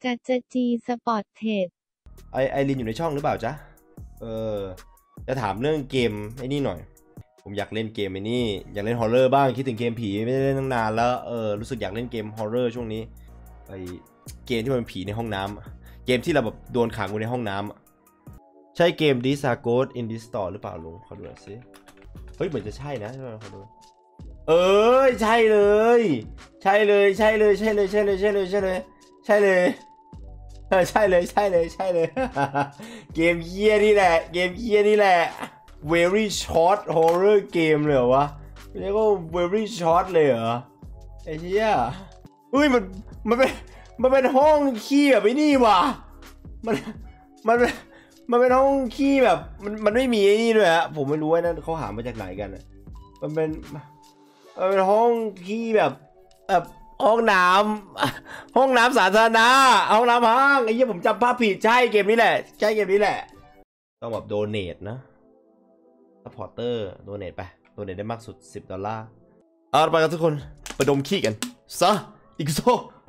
กัจจจีสปอร์ตเทรดไอรินอยู่ในช่องหรือเปล่าจ๊ะจะถามเรื่องเกมไอ้นี่หน่อยผมอยากเล่นเกมไอ้นี่อยากเล่นฮอร์เรอร์บ้างคิดถึงเกมผีไม่ได้เล่นตั้งนานแล้วรู้สึกอยากเล่นเกมฮอร์เรอร์ช่วงนี้ไอเกมที่มันผีในห้องน้ำเกมที่เราแบบโดนขังอยู่ในห้องน้ำใช่เกม These Are Ghosts in This Store หรือเปล่าลุงขอดูหน่อยสิเฮ้ยเหมือนจะใช่นะใช่ไหมขอดูใช่เลยใช่เลยใช่เลยใช่เลยใช่เลยใช่เลยใช่เลยใช่เลยใช่เลยใช่เลยใช่เลยเกมเฮี้ยนี่แหละเกมเฮี้ยนี่แหละ very short horror game เลยเหรอวะไม่ใช่ก็ very short เลยเหรอไอ้เหี้ยอุ้ยมันเป็นห้องขี้แบบไอ้นี่ว่ะมันเป็นห้องขี้แบบมันไม่มีไอ้นี่ด้วยฮะผมไม่รู้ว่านั่นเขาหามาจากไหนกันมันเป็นห้องขี้แบบห้องน้ำสาธารณะห้องน้ำห้างไอ้เหี้ยผมจำภาพผิดใช่เกมนี้แหละใช่เกมนี้แหละต้องแบบโดเนทนะซัพพอร์เตอร์โดเนทไปโดเนทได้มากสุด$10เอาไปกันทุกคนไปดมขี้กันซะอีกโซ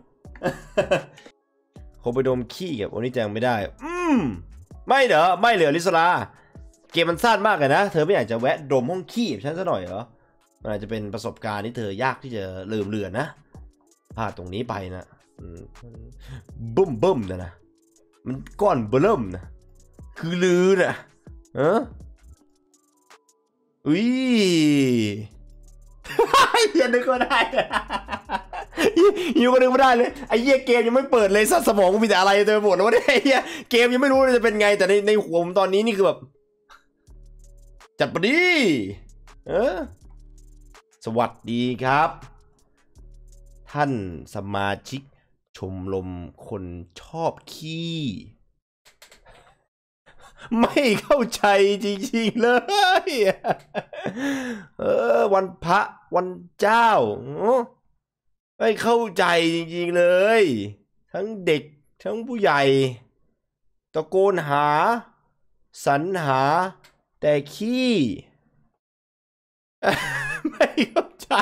คงไปดมขี้กับโอนิจังไม่ได้ไม่เหรอลิซลาเกมมันสั้นมากเลยนะเธอไม่อยากจะแวะดมห้องขี้ฉันซะหน่อยเหรอมันอาจจะเป็นประสบการณ์ที่เธอยากที่จะลืมเลือนนะพลาดตรงนี้ไปนะบึ้มนะมันก้อนเบิ่มนะคือลือนะอุ้ยเหี้ยนึกก็ได้อยู่ก็นึกไม่ได้เลยไอ้เหี้ยเกมยังไม่เปิดเลยสมองกูมีแต่อะไรเต็มไปหมดแล้ววะเนี่ยไอ้เหี้ยเกมยังไม่รู้เลยจะเป็นไงแต่ในหัวผมตอนนี้นี่คือแบบจัดปะดิสวัสดีครับท่านสมาชิกชมรมคนชอบขี้ไม่เข้าใจจริงๆเลยวันพระวันเจ้าไม่เข้าใจจริงๆเลยทั้งเด็กทั้งผู้ใหญ่ตะโกนหาสรรหาแต่ขี้ไม่เข้าใจ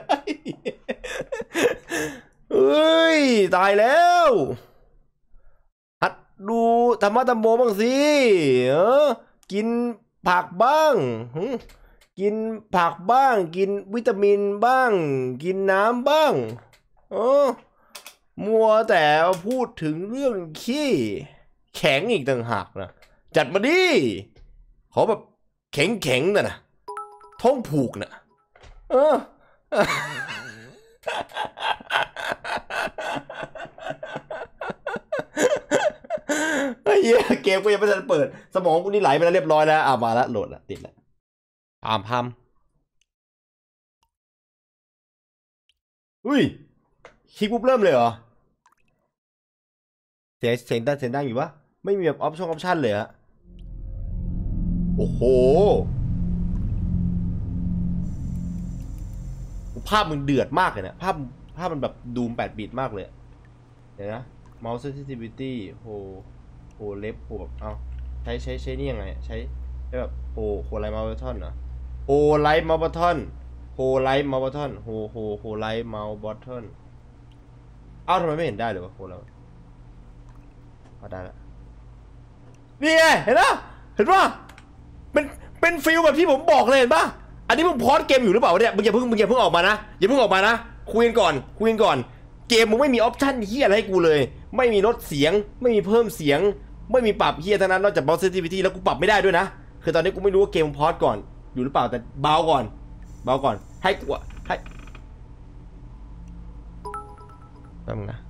เฮ้ยตายแล้วหัดดูธรรมะธรรมโมบ้างสิกินผักบ้างกินผักบ้างกินวิตามินบ้างกินน้ำบ้างมัวแต่พูดถึงเรื่องขี้แข็งอีกต่างหากนะจัดมาดิขอแบบแข็งนะท้องผูกนะไอ้เหี้ยเกมกูยังไม่ทันเปิดสมองกูนี่ไหลไปแล้วเรียบร้อยแล้วมาแล้วโหลดแล้วติดแล้วพามอุ้ยคลิกปุ๊บเริ่มเลยเหรอเสียงดังอยู่วะไม่มีแบบออปชั่นเลยฮะโอ้โหภาพมันเดือดมากเลยนะภาพมันแบบดูม8 บิตมากเลยเดี๋ยวนะ mouse sensitivity โหเล็บโหแบบเอาใช้นี่ยังไงใช้แบบโหไลท์เมาส์บัตทอนเหรอโหไลท์เมาส์บัตทอนโหไลท์เมาส์บัตทอนโหไลท์เมาส์บัตทอนเอ้าทำไมไม่เห็นได้เลยวะโหแล้วได้แล้วนี่ไงเห็นป่ะเป็นฟิลแบบที่ผมบอกเลยเห็นป่ะอันนี้มึงพอดเกมอยู่หรือเปล่าเนี่ยมึงอย่าเพิ่งออกมานะอย่าเพิ่งออกมานะคุยกันก่อนเกมมึงไม่มีออปชั่นเฮียอะไรให้กูเลยไม่มีลดเสียงไม่มีเพิ่มเสียงไม่มีปรับเฮียทั้งนั้นนอกจาก mouse sensitivity แล้วกูปรับไม่ได้ด้วยนะคือตอนนี้กูไม่รู้ว่าเกมพอดก่อนอยู่หรือเปล่าแต่เบาก่อนให้กูให้แป๊บนึงนะ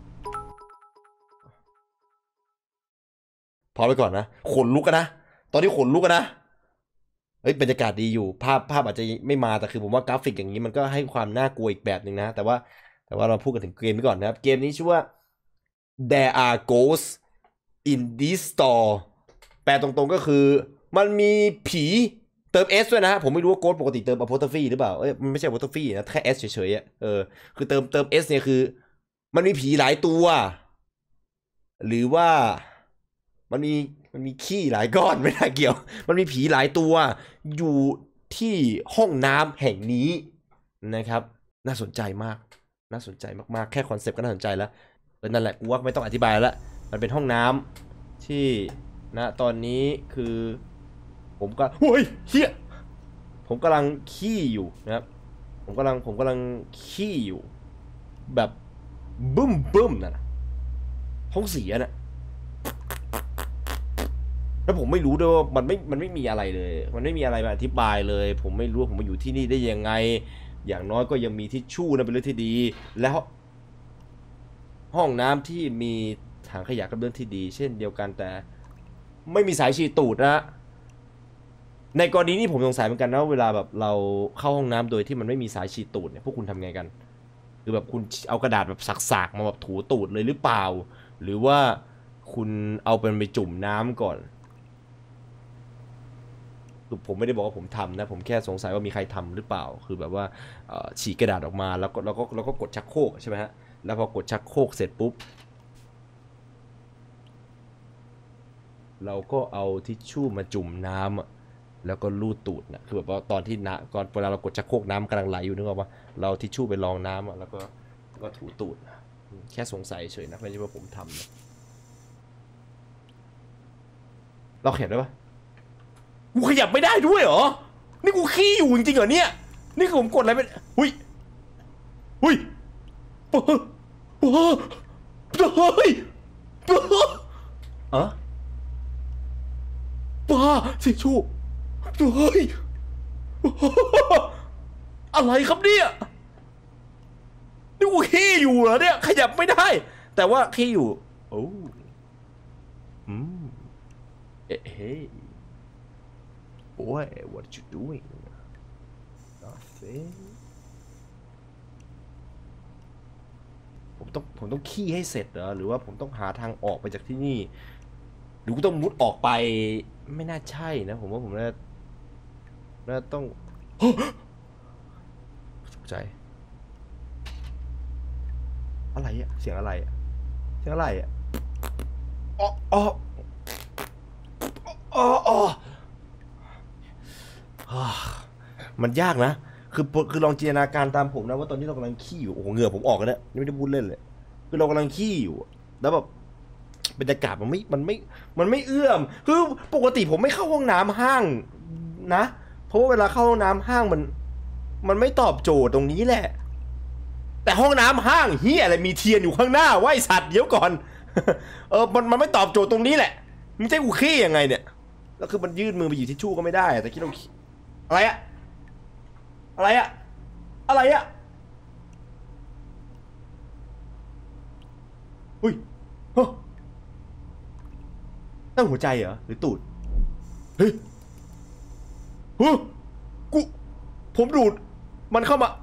พอไปก่อนนะขนลุกกันนะตอนนี้ขนลุกกันนะบรรยากาศดีอยู่ภาพอาจจะไม่มาแต่คือผมว่ากราฟิกอย่างนี้มันก็ให้ความน่ากลัวอีกแบบหนึ่งนะแต่ว่าเราพูดกันถึงเกมนี้ก่อนนะครับเกมนี้ชื่อว่า There are ghosts in this store แปลตรงๆก็คือมันมีผีเติม S ด้วยนะผมไม่รู้ว่า ghost ปกติเติม apostrophe หรือเปล่ามันไม่ใช่ apostrophe นะแค่ S เฉยๆคือเติม S เนี่ยคือมันมีผีหลายตัวหรือว่ามันมีขี้หลายก้อนไม่น่าเกี่ยวมันมีผีหลายตัวอยู่ที่ห้องน้ำแห่งนี้นะครับน่าสนใจมากแค่คอนเซปต์ก็น่าสนใจแล้วนั่นแหละกูว่าไม่ต้องอธิบายแล้วมันเป็นห้องน้ำที่ณตอนนี้คือผมก็โอ้ยเฮียผมกำลังขี้อยู่นะครับผมกำลังขี้อยู่แบบบึ้มนะท้องเสียน่ะแล้วผมไม่รู้ด้วยว่ามันไม่มีอะไรเลยมันไม่มีอะไรมาอธิบายเลยผมไม่รู้ว่าผมมาอยู่ที่นี่ได้ยังไงอย่างน้อยก็ยังมีทิชชู่นะเป็นเรื่องที่ดีแล้วห้องน้ำที่มีถังขยะก็เป็นเรื่องที่ดีเช่นเดียวกันแต่ไม่มีสายฉีดตูดนะในกรณีนี้ผมสงสัยเหมือนกันนะเวลาแบบเราเข้าห้องน้ำโดยที่มันไม่มีสายฉีดตูดเนี่ยพวกคุณทำไงกันคือแบบคุณเอากระดาษแบบสักๆมาแบบถูตูดเลยหรือเปล่าหรือว่าคุณเอาเป็นไปจุ่มน้ำก่อนคือผมไม่ได้บอกว่าผมทำนะผมแค่สงสัยว่ามีใครทำหรือเปล่าคือแบบว่าฉีกกระดาษออกมาแล้วก็กดชักโครกใช่ไหมฮะแล้วพอกดชักโครกเสร็จปุ๊บเราก็เอาทิชชู่มาจุ่มน้ำแล้วก็ลูดตูดนะคือแบบว่าตอนที่ก่อนเวลาเรากดชักโครกน้ำกำลังไหลอยู่นึกออกปะเราทิชชู่ไปรองน้ำแล้วก็ถูตูดแค่สงสัยเฉยนะไม่ใช่ว่าผมทำนะเราเห็นได้ปะกูขยับไม่ได้ด้วยเหรอนี่กูขี้อยู่จริงๆเหรอเนี่ยนี่คือผมกดอะไรไปหุยหุยเฮ้ยเฮ้ยอะบ้าสิชูเฮ้ยอะไรครับเนี่ยนี่กูขี้อยู่เหรอเนี่ยขยับไม่ได้แต่ว่าขี้อยู่โอ้อืมเฮ้ย boy what you doing nothing ผมต้องขี้ให้เสร็จเหรอหรือว่าผมต้องหาทางออกไปจากที่นี่หรือกูต้องมุดออกไปไม่น่าใช่นะผมว่าผมน่าต้องตกใจอะไรอะเสียงอะไรอะเสียงอะไรอะอ๋ออ๋ออ๋ออ๋อมันยากนะคือลองจินตนาการตามผมนะว่าตอนนี้เรากำลังขี้อยู่โอ้โหเหงื่อผมออกแล้วนี่ไม่ได้พูดเล่นเลยคือเรากำลังขี้อยู่แล้วแบบบรรยากาศมันไม่เอื้อมคือปกติผมไม่เข้าห้องน้ำห้างนะเพราะว่าเวลาเข้าห้องน้ำห้างมันไม่ตอบโจทย์ตรงนี้แหละแต่ห้องน้ำห้างเฮียอะไรมีเทียนอยู่ข้างหน้าไว้สัตว์เดี๋ยวก่อนมันไม่ตอบโจทย์ตรงนี้แหละมันจะกูขี้ยังไงเนี่ยแล้วคือมันยื่นมือไปหยิบทิชชู่ก็ไม่ได้แต่คิดเราอะไรอะอะไรอะอะไรอะอุ้ยตั้งหัวใจเหรอหรือตูดเฮ้ยกูผมดูดมันเข้ามา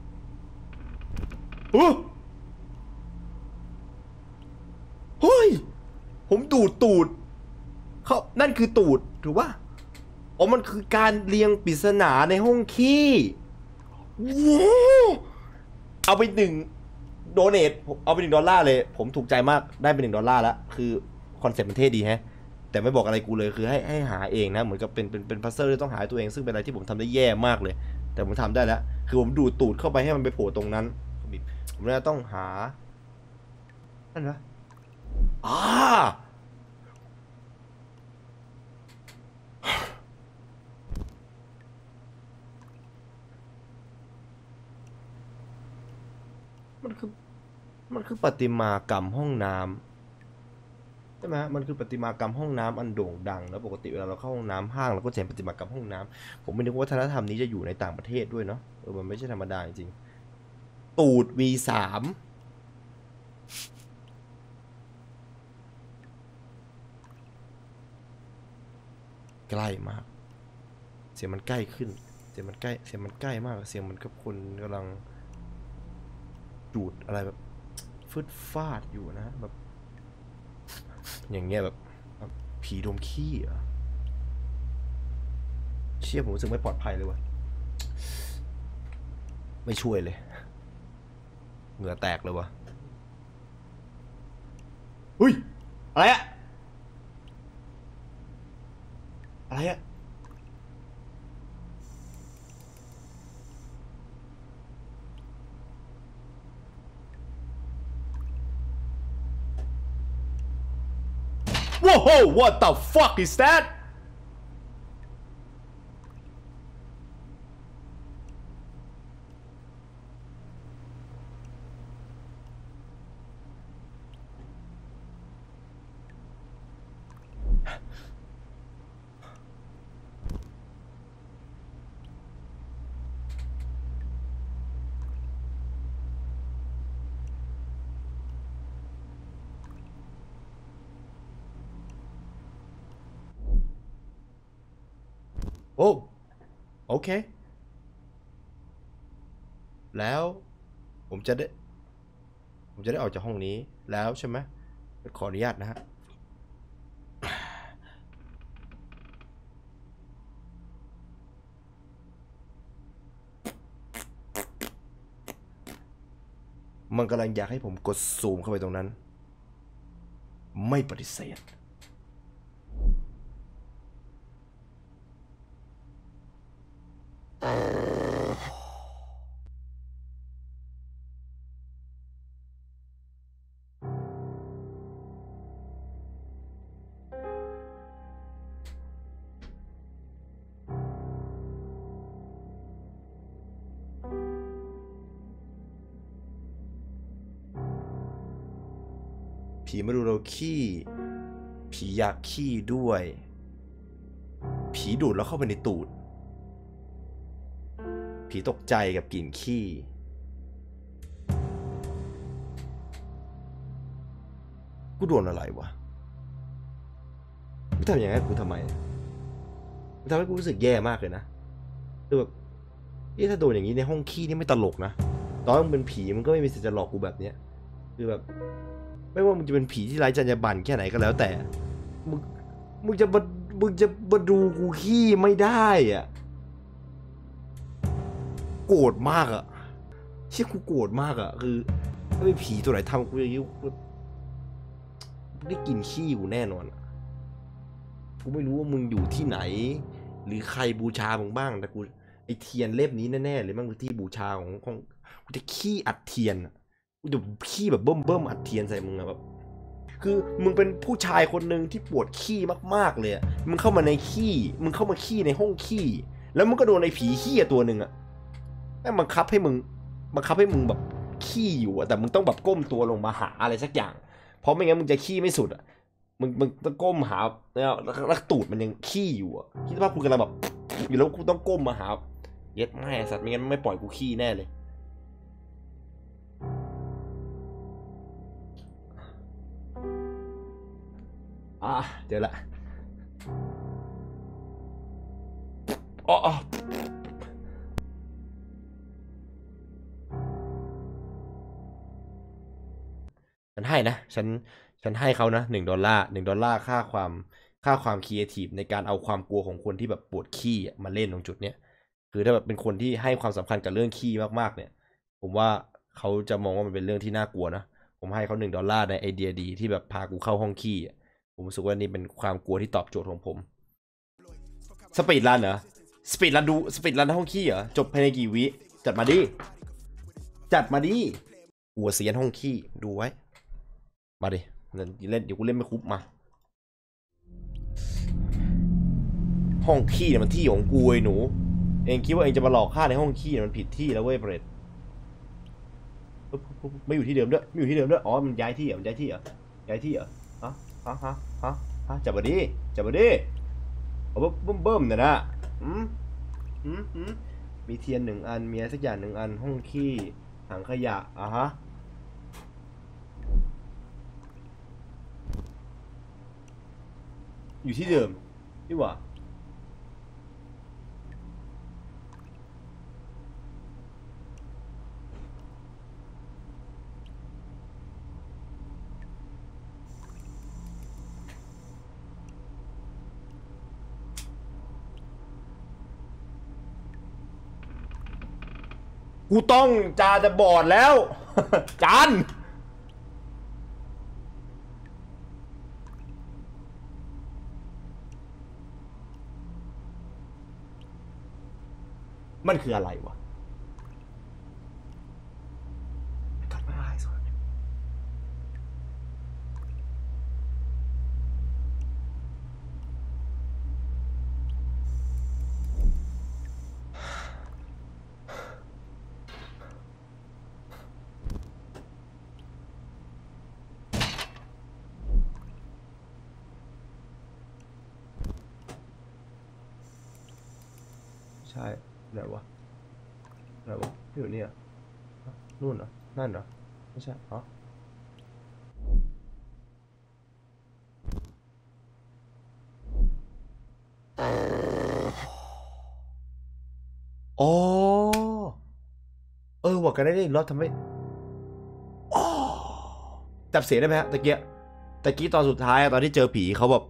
เฮ้ยผมดูดตูดเขานั่นคือตูดถูกป่ะอ๋อมันคือการเรียงปริศนาในห้องขี้ว้าวเอาไป1 โดเนทเอาไป$1เลยผมถูกใจมากได้ไป$1แล้วคือคอนเซ็ปต์มันเท่ดีแฮะแต่ไม่บอกอะไรกูเลยคือให้หาเองนะเหมือนกับเป็นพัซเซิลที่ต้องหาตัวเองซึ่งเป็นอะไรที่ผมทำได้แย่มากเลยแต่ผมทำได้แล้วคือผมดูดตูดเข้าไปให้มันไปโผล่ตรงนั้นผมน่าต้องหานั่นนะอ่ามันคือมันคือประติมากรรมห้องน้ำใช่ไหมมันคือประติมากรรมห้องน้ำอันโด่งดังแล้วปกติเวลาเราเข้าห้องน้ำห้างเราก็จะเห็นประติมากรรมห้องน้ำผมไม่นึกว่าวัฒนธรรมนี้จะอยู่ในต่างประเทศด้วยเนาะมันไม่ใช่ธรรมดาจริงตูด V3ใกล้มากเสียงมันใกล้ขึ้นเสียงมันใกล้มากเสียงมันกับคนกำลังดูดอะไรแบบฟืดฟาดอยู่นะแบบอย่างเงี้ยแบบผีดมขี้อ่ะเชี่ยผมรู้สึกไม่ปลอดภัยเลยวะไม่ช่วยเลยเหงื่อแตกเลยวะอุ้ยอะไรอะอะไรอะ Whoa, what the fuck is that?โอ้โอเคแล้วผมจะได้ออกจากห้องนี้แล้วใช่ไหมขออนุญาตนะฮะมันกำลังอยากให้ผมกดซูมเข้าไปตรงนั้นไม่ปฏิเสธผีมาดูเราขี้ผีอยากขี้ด้วยผีดูดแล้วเข้าไปในตูดผีตกใจกับกลิ่นขี้กูโดนอะไรวะกูทำอย่างนั้นกูทำไมมันทำให้กูรู้สึกแย่มากเลยนะคือแบบถ้าโดนอย่างนี้ในห้องขี้นี่ไม่ตลกนะตอนมึงเป็นผีมันก็ไม่มีสิทธิ์จะหลอกกูแบบเนี้ยคือแบบไม่ว่ามึงจะเป็นผีที่ไร้จรรยาบรรณแค่ไหนก็แล้วแต่มึงจะมาดูกูขี้ไม่ได้อ่ะโกรธมากอ่ะเชี่ยกูโกรธมากอ่ะคือถ้าเป็นผีตัวไหนทำกูอย่างนี้กูได้กินขี้กูแน่นอนกูไม่รู้ว่ามึงอยู่ที่ไหนหรือใครบูชามึงบ้างแต่กูไอเทียนเล่มนี้แน่ๆเลยมันคือที่บูชาของกูจะขี้อัดเทียนกูจะขี้แบบเบิ่มอัดเทียนใส่มึงอะแบบคือมึงเป็นผู้ชายคนหนึ่งที่ปวดขี้มากๆเลยมึงเข้ามาในขี้มึงเข้ามาขี้ในห้องขี้แล้วมึงก็โดนไอ้ผีขี้ตัวหนึ่งอะแม่งบังคับให้มึงแบบขี้อยู่อะแต่มึงต้องแบบก้มตัวลงมาหาอะไรสักอย่างเพราะไม่งั้นมึงจะขี้ไม่สุดอะมึงต้องก้มหาแล้วตูดมันยังขี้อยู่อะคิดว่ากูกำลังแบบอยู่แล้วกูต้องก้มมาหาเย็ดแม่สัตว์ไม่งั้นไม่ปล่อยกูขี้แน่เลยเจอละอ๋อฉันให้นะฉันให้เขานะ$1ค่าความครีเอทีฟในการเอาความกลัวของคนที่แบบปวดขี้มาเล่นตรงจุดเนี้ยคือถ้าแบบเป็นคนที่ให้ความสำคัญกับเรื่องขี้มากๆเนี่ยผมว่าเขาจะมองว่ามันเป็นเรื่องที่น่ากลัวนะผมให้เขา$1ในไอเดียดีที่แบบพากูเข้าห้องขี้ผมรู้สึกว่านี่เป็นความกลัวที่ตอบโจทย์ของผมสปีดรันเหรอสปีดรันห้องขี้เหรอจบภายในกี่วิจัดมาดิหัวเสียนห้องขี้ดูไว้มาดิเดี๋ยวกูเล่นไม่คุบมาห้องขี้เนี่ยมันที่ของกูไอ้หนูเองคิดว่าเองจะมาหลอกข้าในห้องขี้มันผิดที่แล้วเว้ยเปรตไม่อยู่ที่เดิมด้วยอ๋อมันย้ายที่เหรอฮะจับมาดิเอาเบิ่มเนี่ยนะมีเทียน1 อันมีสักอย่าง1 อันห้องขี้ถังขยะฮะอยู่ที่เดิมนี่หว่ากูต้องจะบอดแล้ว จานมันคืออะไรวะกัดไม่ได้สุดใช่ไหนวะอยู่นี่อ่ะนู่นเหรอนั่นเหรอไม่ใช่อ๋ออ๋อว่ากันได้อีกรอบทำไมจับเสียงได้ไหมฮะตะกี้ตอนสุดท้ายตอนที่เจอผีเขาแบบ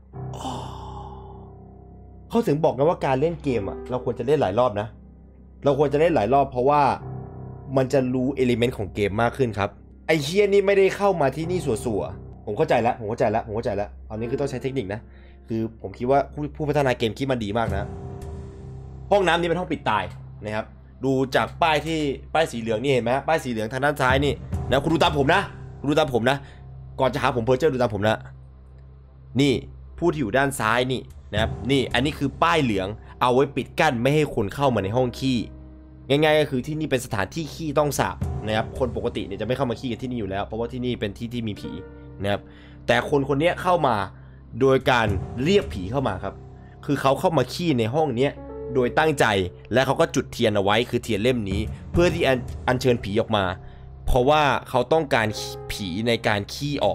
เขาถึงบอกกันว่าการเล่นเกมอ่ะเราควรจะเล่นหลายรอบนะเราควรจะเล่นหลายรอบเพราะว่ามันจะรู้เอลิเมนต์ของเกมมากขึ้นครับไอ้เฮียนี่ไม่ได้เข้ามาที่นี่สัวๆผมเข้าใจแล้วอันนี้คือต้องใช้เทคนิคนะคือผมคิดว่าผู้พัฒนาเกมคิดมาดีมากนะห้องน้ำนี้เป็นห้องปิดตายนะครับดูจากป้ายสีเหลืองนี่เห็นไหมป้ายสีเหลืองทางด้านซ้ายนี่นะคุณดูตามผมนะก่อนจะหาผมเพอร์เจอร์ดูตามผมนะนี่ผู้ที่อยู่ด้านซ้ายนี่นะครับนี่อันนี้คือป้ายเหลืองเอาไว้ปิดกั้นไม่ให้คนเข้ามาในห้องขี้ง่ายๆก็คือที่นี่เป็นสถานที่ขี้ต้องสาบนะครับคนปกติเนี่ยจะไม่เข้ามาขี้กันที่นี่อยู่แล้วเพราะว่าที่นี่เป็นที่ที่มีผีนะครับแต่คนนี้เข้ามาโดยการเรียกผีเข้ามาครับคือเขาเข้ามาขี้ในห้องนี้โดยตั้งใจและเขาก็จุดเทียนเอาไว้คือเทียนเล่มนี้เพื่อที่อัญเชิญผีออกมาเพราะว่าเขาต้องการผีในการขี้ออก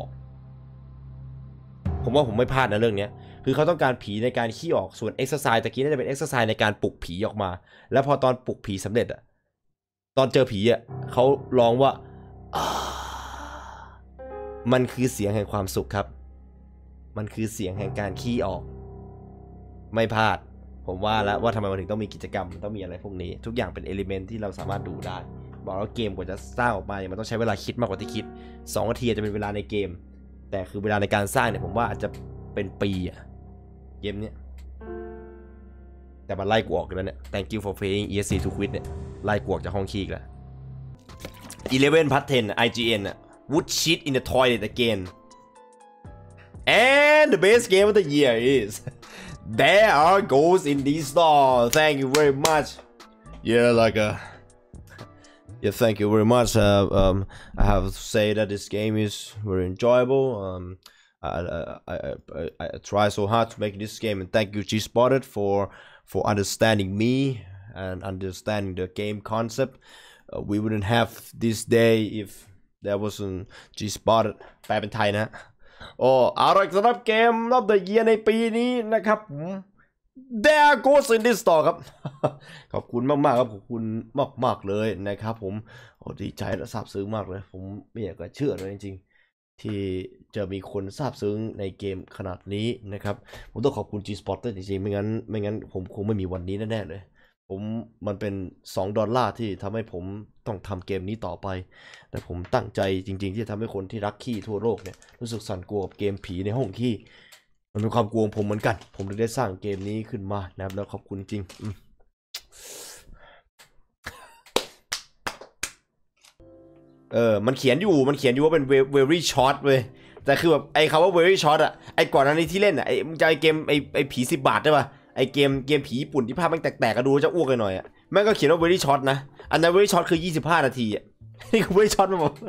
ผมว่าผมไม่พลาดนะเรื่องนี้คือเขาต้องการผีในการขี้ออกส่วนเอ็กซ์ไซส์ตะกี้น่าจะเป็นเอ็กซ์ไซส์ในการปลุกผีออกมาแล้วพอตอนปลุกผีสำเร็จอะตอนเจอผีอะเขาร้องว่ามันคือเสียงแห่งความสุขครับมันคือเสียงแห่งการขี้ออกไม่พลาดผมว่าแล้วว่าทำไมมันถึงต้องมีกิจกรรมมันต้องมีอะไรพวกนี้ทุกอย่างเป็นเอลิเมนต์ที่เราสามารถดูได้บอกแล้วเกมกว่าจะสร้างออกมาเนี่ยมันต้องใช้เวลาคิดมากกว่าที่คิด2 นาทีจะเป็นเวลาในเกมแต่คือเวลาในการสร้างเนี่ยผมว่าอาจจะเป็นปีอะเกมเนี้ยแต่มันไล่กูออกแล้วเนี่ย Thank you for playing ESC to quit เนี่ยไล่กูออกจากห้องขี้แล้ว11/10 IGN would shit in the toilet again and the best game of the year is there are ghosts in this store thank you very much thank you very much I have to say that this game is very enjoyable I try so hard to make this game and thank you G-Spotted for understanding me and understanding the game concept we wouldn't have this day if there wasn't G-Spotted แปลเป็นไทยนะเอาล่ะสำหรับเกมรอบ The Year ในปีนี้นะครับผม There Goes in this store ครับ ขอบคุณมากๆครับขอบคุณมากๆเลยนะครับผมดีใจและซาบซึ้งมากเลยผมไม่อยากจะเชื่อเลยจริงๆที่จะมีคนซาบซึ้งในเกมขนาดนี้นะครับผมต้องขอบคุณ G-Spotted จริงๆไม่งั้นผมคงไม่มีวันนี้แน่ๆเลยมันเป็น$2ที่ทำให้ผมต้องทำเกมนี้ต่อไปแต่ผมตั้งใจจริงๆที่จะทำให้คนที่รักขี้ทั่วโลกเนี่ยรู้สึกสั่นกลัวกับเกมผีในห้องขี้มันเป็นความกลัวของผมเหมือนกันผมเลยได้สร้างเกมนี้ขึ้นมานะครับแล้วขอบคุณจริงมันเขียนอยู่ว่าเป็น very short เว้ยแต่คือแบบไอ้คำว่า very short อะไอ้ก่อนหน้านี้ที่เล่นอะไอ้มึงจะไอ้เกมไอ้ผี10 บาทได้ป่ะไอเกมผีญี่ปุ่นที่ภาพมันแตกๆก็ดูจะอ้วกกันหน่อยอ่ะแม่งก็เขียนว่า very short นะอันนั้น very short คือ25 นาทีอ่ะนี่คือ very short มาบอก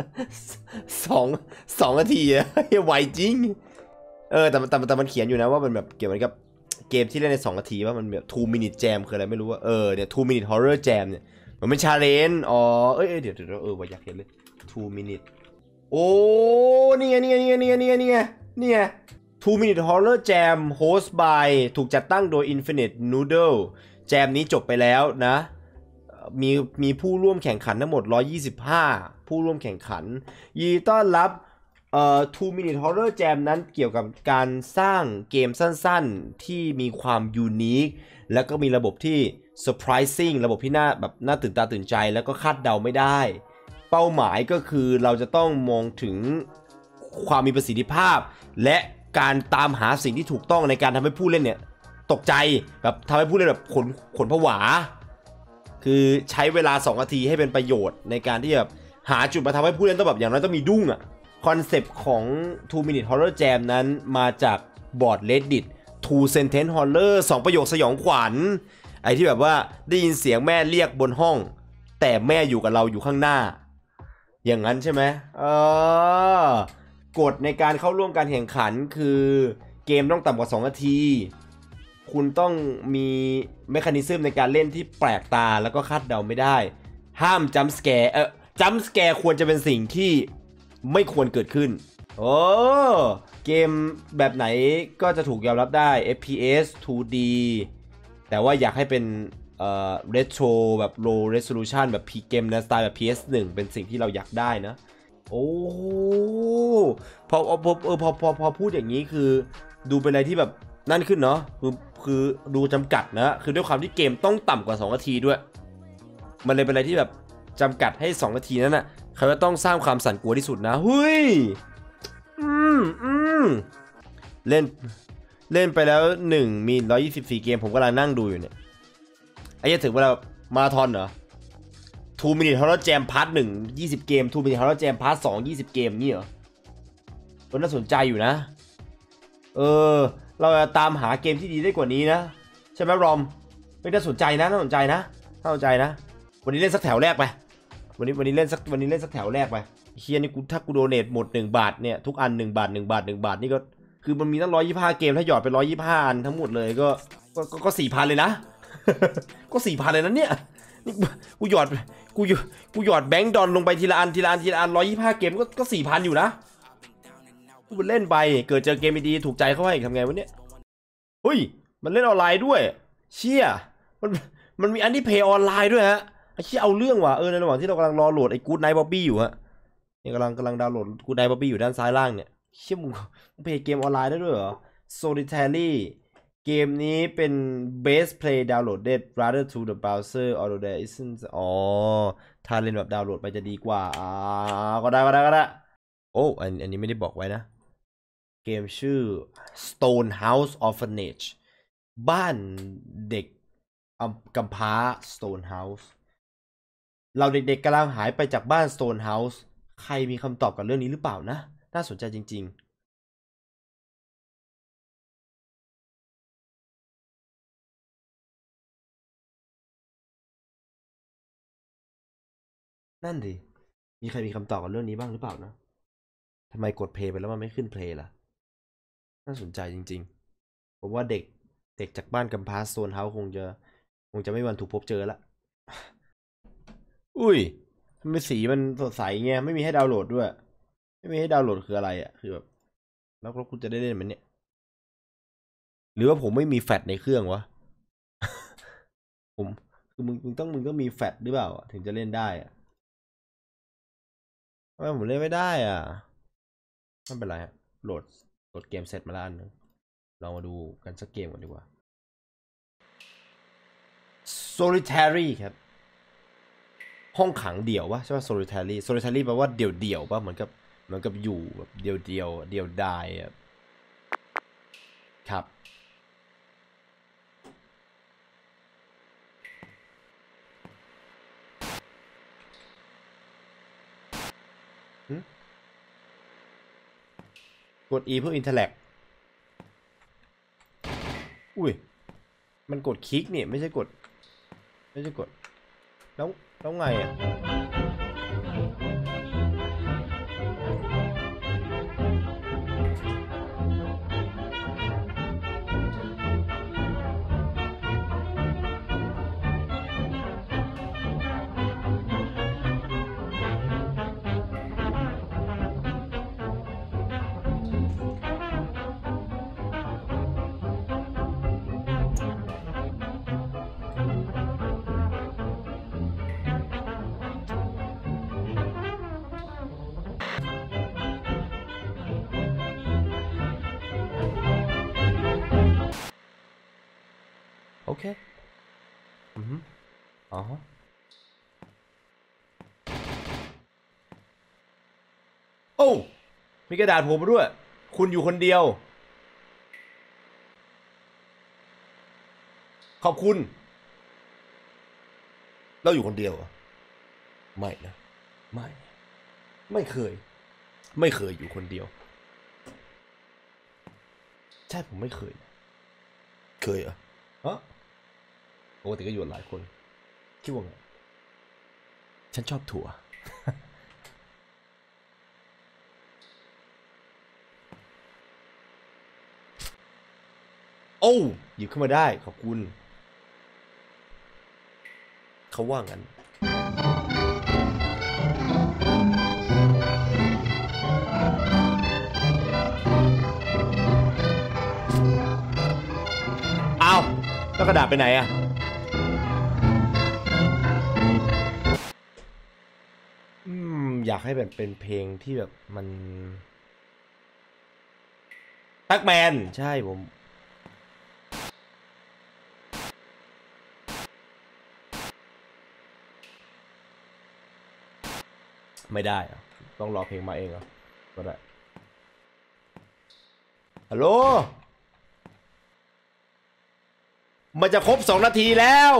2 นาทีอ่ะไหวจริงแต่มันเขียนอยู่นะว่ามันแบบเกี่ยวกับเกมที่เล่นใน2 นาทีว่ามันแบบ2 minute jam คืออะไรไม่รู้ว่าเนี่ย2 minute horror jam เนี่ยมันเป็นชาเลนจ์เดี๋ยวว่าอยากเห็นเลย2 minute โอ้นี่ไง2 Minute Horror Jam Host by ถูกจัดตั้งโดย Infinite Noodle แจมนี้จบไปแล้วนะมีผู้ร่วมแข่งขันทั้งหมด125ผู้ร่วมแข่งขันยินดีต้อนรับ2 Minute Horror Jam นั้นเกี่ยวกับการสร้างเกมสั้นๆที่มีความยูนิคแล้วก็มีระบบที่ surprising ระบบที่น่าตื่นตาตื่นใจแล้วก็คาดเดาไม่ได้เป้าหมายก็คือเราจะต้องมองถึงความมีประสิทธิภาพและการตามหาสิ่งที่ถูกต้องในการทำให้ผู้เล่นเนี่ยตกใจแบบทำให้ผู้เล่นแบบขนผวาคือใช้เวลา2 นาทีให้เป็นประโยชน์ในการที่แบบหาจุดมาทำให้ผู้เล่นต้องแบบอย่างน้อยต้องมีดุ้งอะคอนเซปต์ของ2 Minute Horror Jam นั้นมาจากบอร์ด Reddit 2 Sentence Horror 2 ประโยคสยองขวัญไอ้ที่แบบว่าได้ยินเสียงแม่เรียกบนห้องแต่แม่อยู่กับเราอยู่ข้างหน้าอย่างนั้นใช่ไหมกฎในการเข้าร่วมการแข่งขันคือเกมต้องต่ำกว่า2 นาทีคุณต้องมีเมคานิซึมในการเล่นที่แปลกตาแล้วก็คาดเดาไม่ได้ห้ามจัมป์สแกร์จัมป์สแกร์ควรจะเป็นสิ่งที่ไม่ควรเกิดขึ้นโอ้เกมแบบไหนก็จะถูกยอมรับได้ FPS 2D แต่ว่าอยากให้เป็นretro แบบ low resolution แบบ P เกมในสไตล์แบบ PS1 เป็นสิ่งที่เราอยากได้นะโอ้พอพูดอย่างนี้คือดูเป็นอะไรที่แบบนั่นขึ้นเนาะคือดูจำกัดนะคือด้วยความที่เกมต้องต่ำกว่า2นาทีด้วยมันเลยเป็นอะไรที่แบบจำกัดให้2นาทีนั้นน่ะเขาจะต้องสร้างความสั่นกลัวที่สุดนะเฮ้ยเล่นไปแล้ว1มี124เกมผมกำลังนั่งดูอยู่เนี่ยไอ้จะถึงเวลามาราธอนเหรอ2 Minute Horror Jam Part 1 20เกม2 Minute Horror Jam Part 2 20เกมนี่เหรอก็น่าสนใจอยู่นะเราจะตามหาเกมที่ดีได้กว่านี้นะใช่ไหมรอมไม่น่าสนใจนะน่าสนใจนะวันนี้เล่นสักแถวแรกไปวันนี้เล่นสักแถวแรกไปเฮียนี่ถ้ากูโดเนทหมด1บาทเนี่ยทุกอัน1บาทนี่ก็คือมันมีตั้ง125เกมถ้าหยอดไป125อันทั้งหมดเลยก็ 4,000 เลยนะ ก็ 4,000 เลยนะเนี่ยนี่กูหยอดแบงค์ดอนลงไปทีละอัน125เกมก็ 4,000 อยู่นะกูเล่นไปเกิดเจอเกมดีถูกใจเข้าให้ทำไงวะเนี่ยเฮ้ยมันเล่นออนไลน์ด้วยเชี่ยมันมีอันที่เพย์ออนไลน์ด้วยฮะไอ้เชี่ยเอาเรื่องว่ะในระหว่างที่เรากำลังรอโหลดไอ้กู๊ดไนท์บ๊อบบี้อยู่ฮะเนี่ยกำลังดาวน์โหลดกู๊ดไนท์บ๊อบบี้อยู่ด้านซ้ายล่างเนี่ยเชี่ยมึงเพย์เกมออนไลน์ได้ด้วยเหรอ Solitary เกมนี้เป็น base play downloaded rather to the browser although there isn't ถ้าเล่นแบบดาวน์โหลดไปจะดีกว่าก็ได้โอ้อันนี้ไม่ได้บอกไว้นะเกมชื่อ Stone House Orphanage บ้านเด็กกำพร้า Stone House เราเด็กๆกำลังหายไปจากบ้าน Stone House ใครมีคำตอบกับเรื่องนี้หรือเปล่านะน่าสนใจจริงๆนั่นดิมีใครมีคำตอบกับเรื่องนี้บ้างหรือเปล่านะทำไมกดเพลย์ไปแล้วมันไม่ขึ้นเพลย์ล่ะน่าสนใจจริงๆผมว่าเด็กจากบ้านกำพร้า Stone House คงจะไม่มีวันถูกพบเจอละอุ้ยทำไมสีมันสดใสเงี้ยไม่มีให้ดาวน์โหลดด้วยไม่มีให้ดาวน์โหลดคืออะไรอ่ะคือแบบแล้วคุณจะได้เล่นมันเนี่ยหรือว่าผมไม่มีแฟลชในเครื่องวะ ผมคือมึงต้องมีแฟลชหรือเปล่าถึงจะเล่นได้อ่ะทำไมผมเล่นไม่ได้อ่ะไม่เป็นไรฮะโหลดเกมเสร็จมาแล้วอันนึงเรามาดูกันสักเกมก่อนดีกว่า Solitary ครับห้องขังเดี่ยววะใช่ป่ะ Solitary แปลว่าเดี่ยวป่ะเหมือนกับอยู่แบบเดี่ยวดายครับกด E เพื่อ interact อุ้ยมันกดคลิกเนี่ยไม่ใช่กดแล้วไงอ่ะโอเคอ๋อโอ้มีกระดาษผมมาด้วยคุณอยู่คนเดียวขอบคุณเราอยู่คนเดียวไม่นะไม่เคยอยู่คนเดียวใช่ผมไม่เคยเหรอฮะปกติก็อยู่หลายคนคิดว่าไงฉันชอบถั่ว โอ้หยิบขึ้นมาได้ขอบคุณเขาว่างั้นเอาแล้วกระดาษไปไหนอะอยากให้แบบเป็นเพลงที่แบบมันแบ็คแมนใช่ผมไม่ได้อะต้องรอเพลงมาเองเหรอก็ได้ฮัลโหลมันจะครบ2 นาทีแล้ว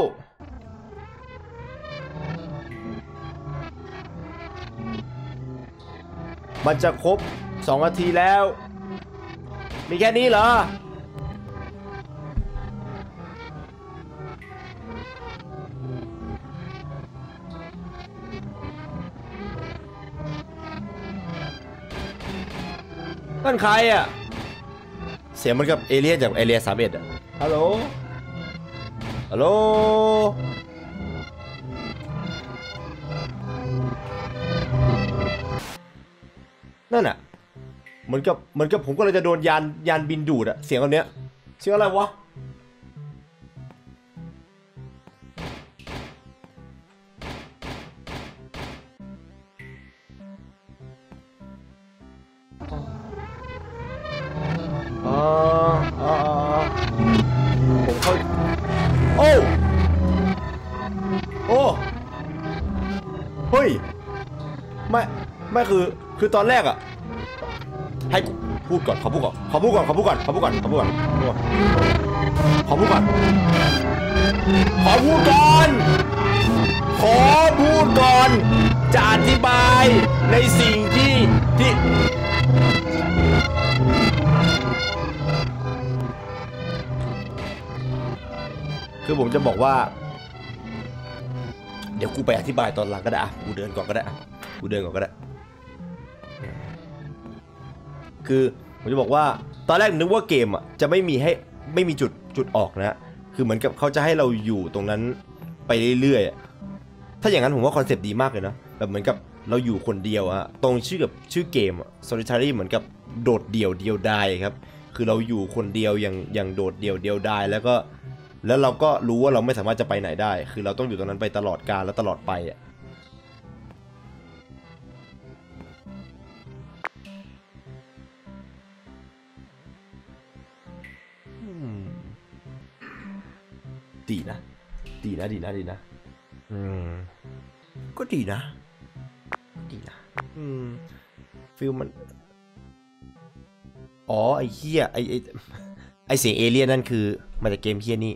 มันจะครบ2 นาทีแล้วมีแค่นี้เหรอนั่นใครอ่ะเสียงมันกับเอเลี่ยนจากเอเลีย31อ่ะฮัลโหลฮัลโหลนั่นอ่ะเหมือนกับผมก็เลยจะโดนยานบินดูดอะเสียงอันเนี้ยเสียงอะไรวะผมเข้าโอ้เฮ้ยไม่คือตอนแรกอะให้พูดก่อนขอพูดก่อนขอพูดก่อนจะอธิบายในสิ่งที่คือผมจะบอกว่าเดี๋ยวกูไปอธิบายตอนหลังก็ได้อะกูเดินก่อนก็ได้คือผมจะบอกว่าตอนแรกนึกว่าเกมอ่ะจะไม่มีจุดออกนะคือเหมือนกับเขาจะให้เราอยู่ตรงนั้นไปเรื่อยๆถ้าอย่างนั้นผมว่าคอนเซปต์ดีมากเลยนะแบบเหมือนกับเราอยู่คนเดียวอะตรงชื่อเกม Solitary เหมือนกับโดดเดี่ยวดายครับคือเราอยู่คนเดียวอย่างโดดเดี่ยวดายแล้วเราก็รู้ว่าเราไม่สามารถจะไปไหนได้คือเราต้องอยู่ตรงนั้นไปตลอดกาลและตลอดไปอะดีนะก็ดีนะฟิลมันอ๋อไอ้เหี้ยไอ้เสียงเอเลี่ยนนั่นคือมาจากเกมเหี้ยนี่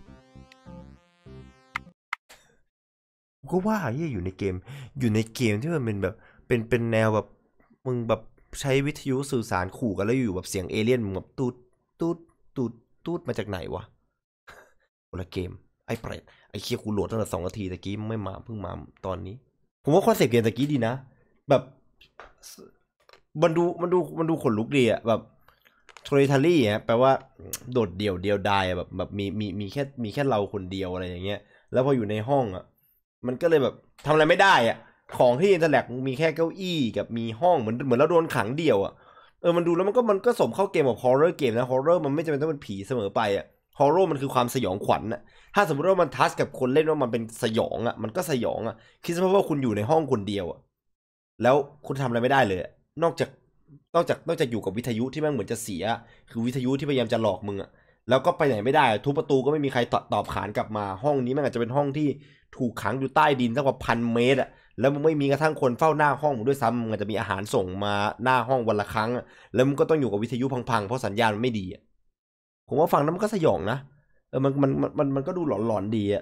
ก็ว่าเหี้ยอยู่ในเกมที่มันเป็นแบบเป็นแนวแบบมึงแบบใช้วิทยุสื่อสารขู่กันแล้วอยู่แบบเสียงเอเลี่ยนมึงแบบตูดมาจากไหนวะคนละเกมไอ้เปรตไอ้เคียกูโหลดตั้งแต่2 นาทีตะกี้ไม่มาเพิ่งมาตอนนี้ผมว่าคอนเซ็ปต์เกมตะกี้ดีนะแบบมันดูขนลุกดีอะแบบโทริทารี่ฮะแปลว่าโดดเดี่ยวดายแบบมีแค่เราคนเดียวอะไรอย่างเงี้ยแล้วพออยู่ในห้องอะมันก็เลยแบบทำอะไรไม่ได้อะของที่อินเตอร์แลกมีแค่เก้าอี้กับมีห้องเหมือนเราโดนขังเดี่ยวอะมันดูแล้วมันก็สมเข้าเกมแบบฮอร์เรอร์เกมนะฮอร์เรอร์มันไม่จำเป็นต้องเป็นผีเสมอไปอะฮอร์เรอร์มันคือความสยองขวัญอะถ้าสมมติว่ามันทัชกับคนเล่นว่ามันเป็นสยองอะมันก็สยองอะคิดซะว่าคุณอยู่ในห้องคนเดียวอะแล้วคุณทำอะไรไม่ได้เลยนอกจากอยู่กับวิทยุที่แม่งเหมือนจะเสียคือวิทยุที่พยายามจะหลอกมึงอะแล้วก็ไปไหนไม่ได้ทุบประตูก็ไม่มีใครตอบขานกลับมาห้องนี้แม่งอาจจะเป็นห้องที่ถูกขังอยู่ใต้ดินสักกว่า1,000 เมตรอะแล้วมึงไม่มีกระทั่งคนเฝ้าหน้าห้องมึงด้วยซ้ำมึงอาจจะมีอาหารส่งมาหน้าห้องวันละครั้งแล้วมึงก็ต้องอยู่กับวิทยุพังๆเพราะสัญญาณมันไม่ดีผมว่าฟังนั้นมันก็สยองนะมันก็ดูหลอนๆดีอ่ะ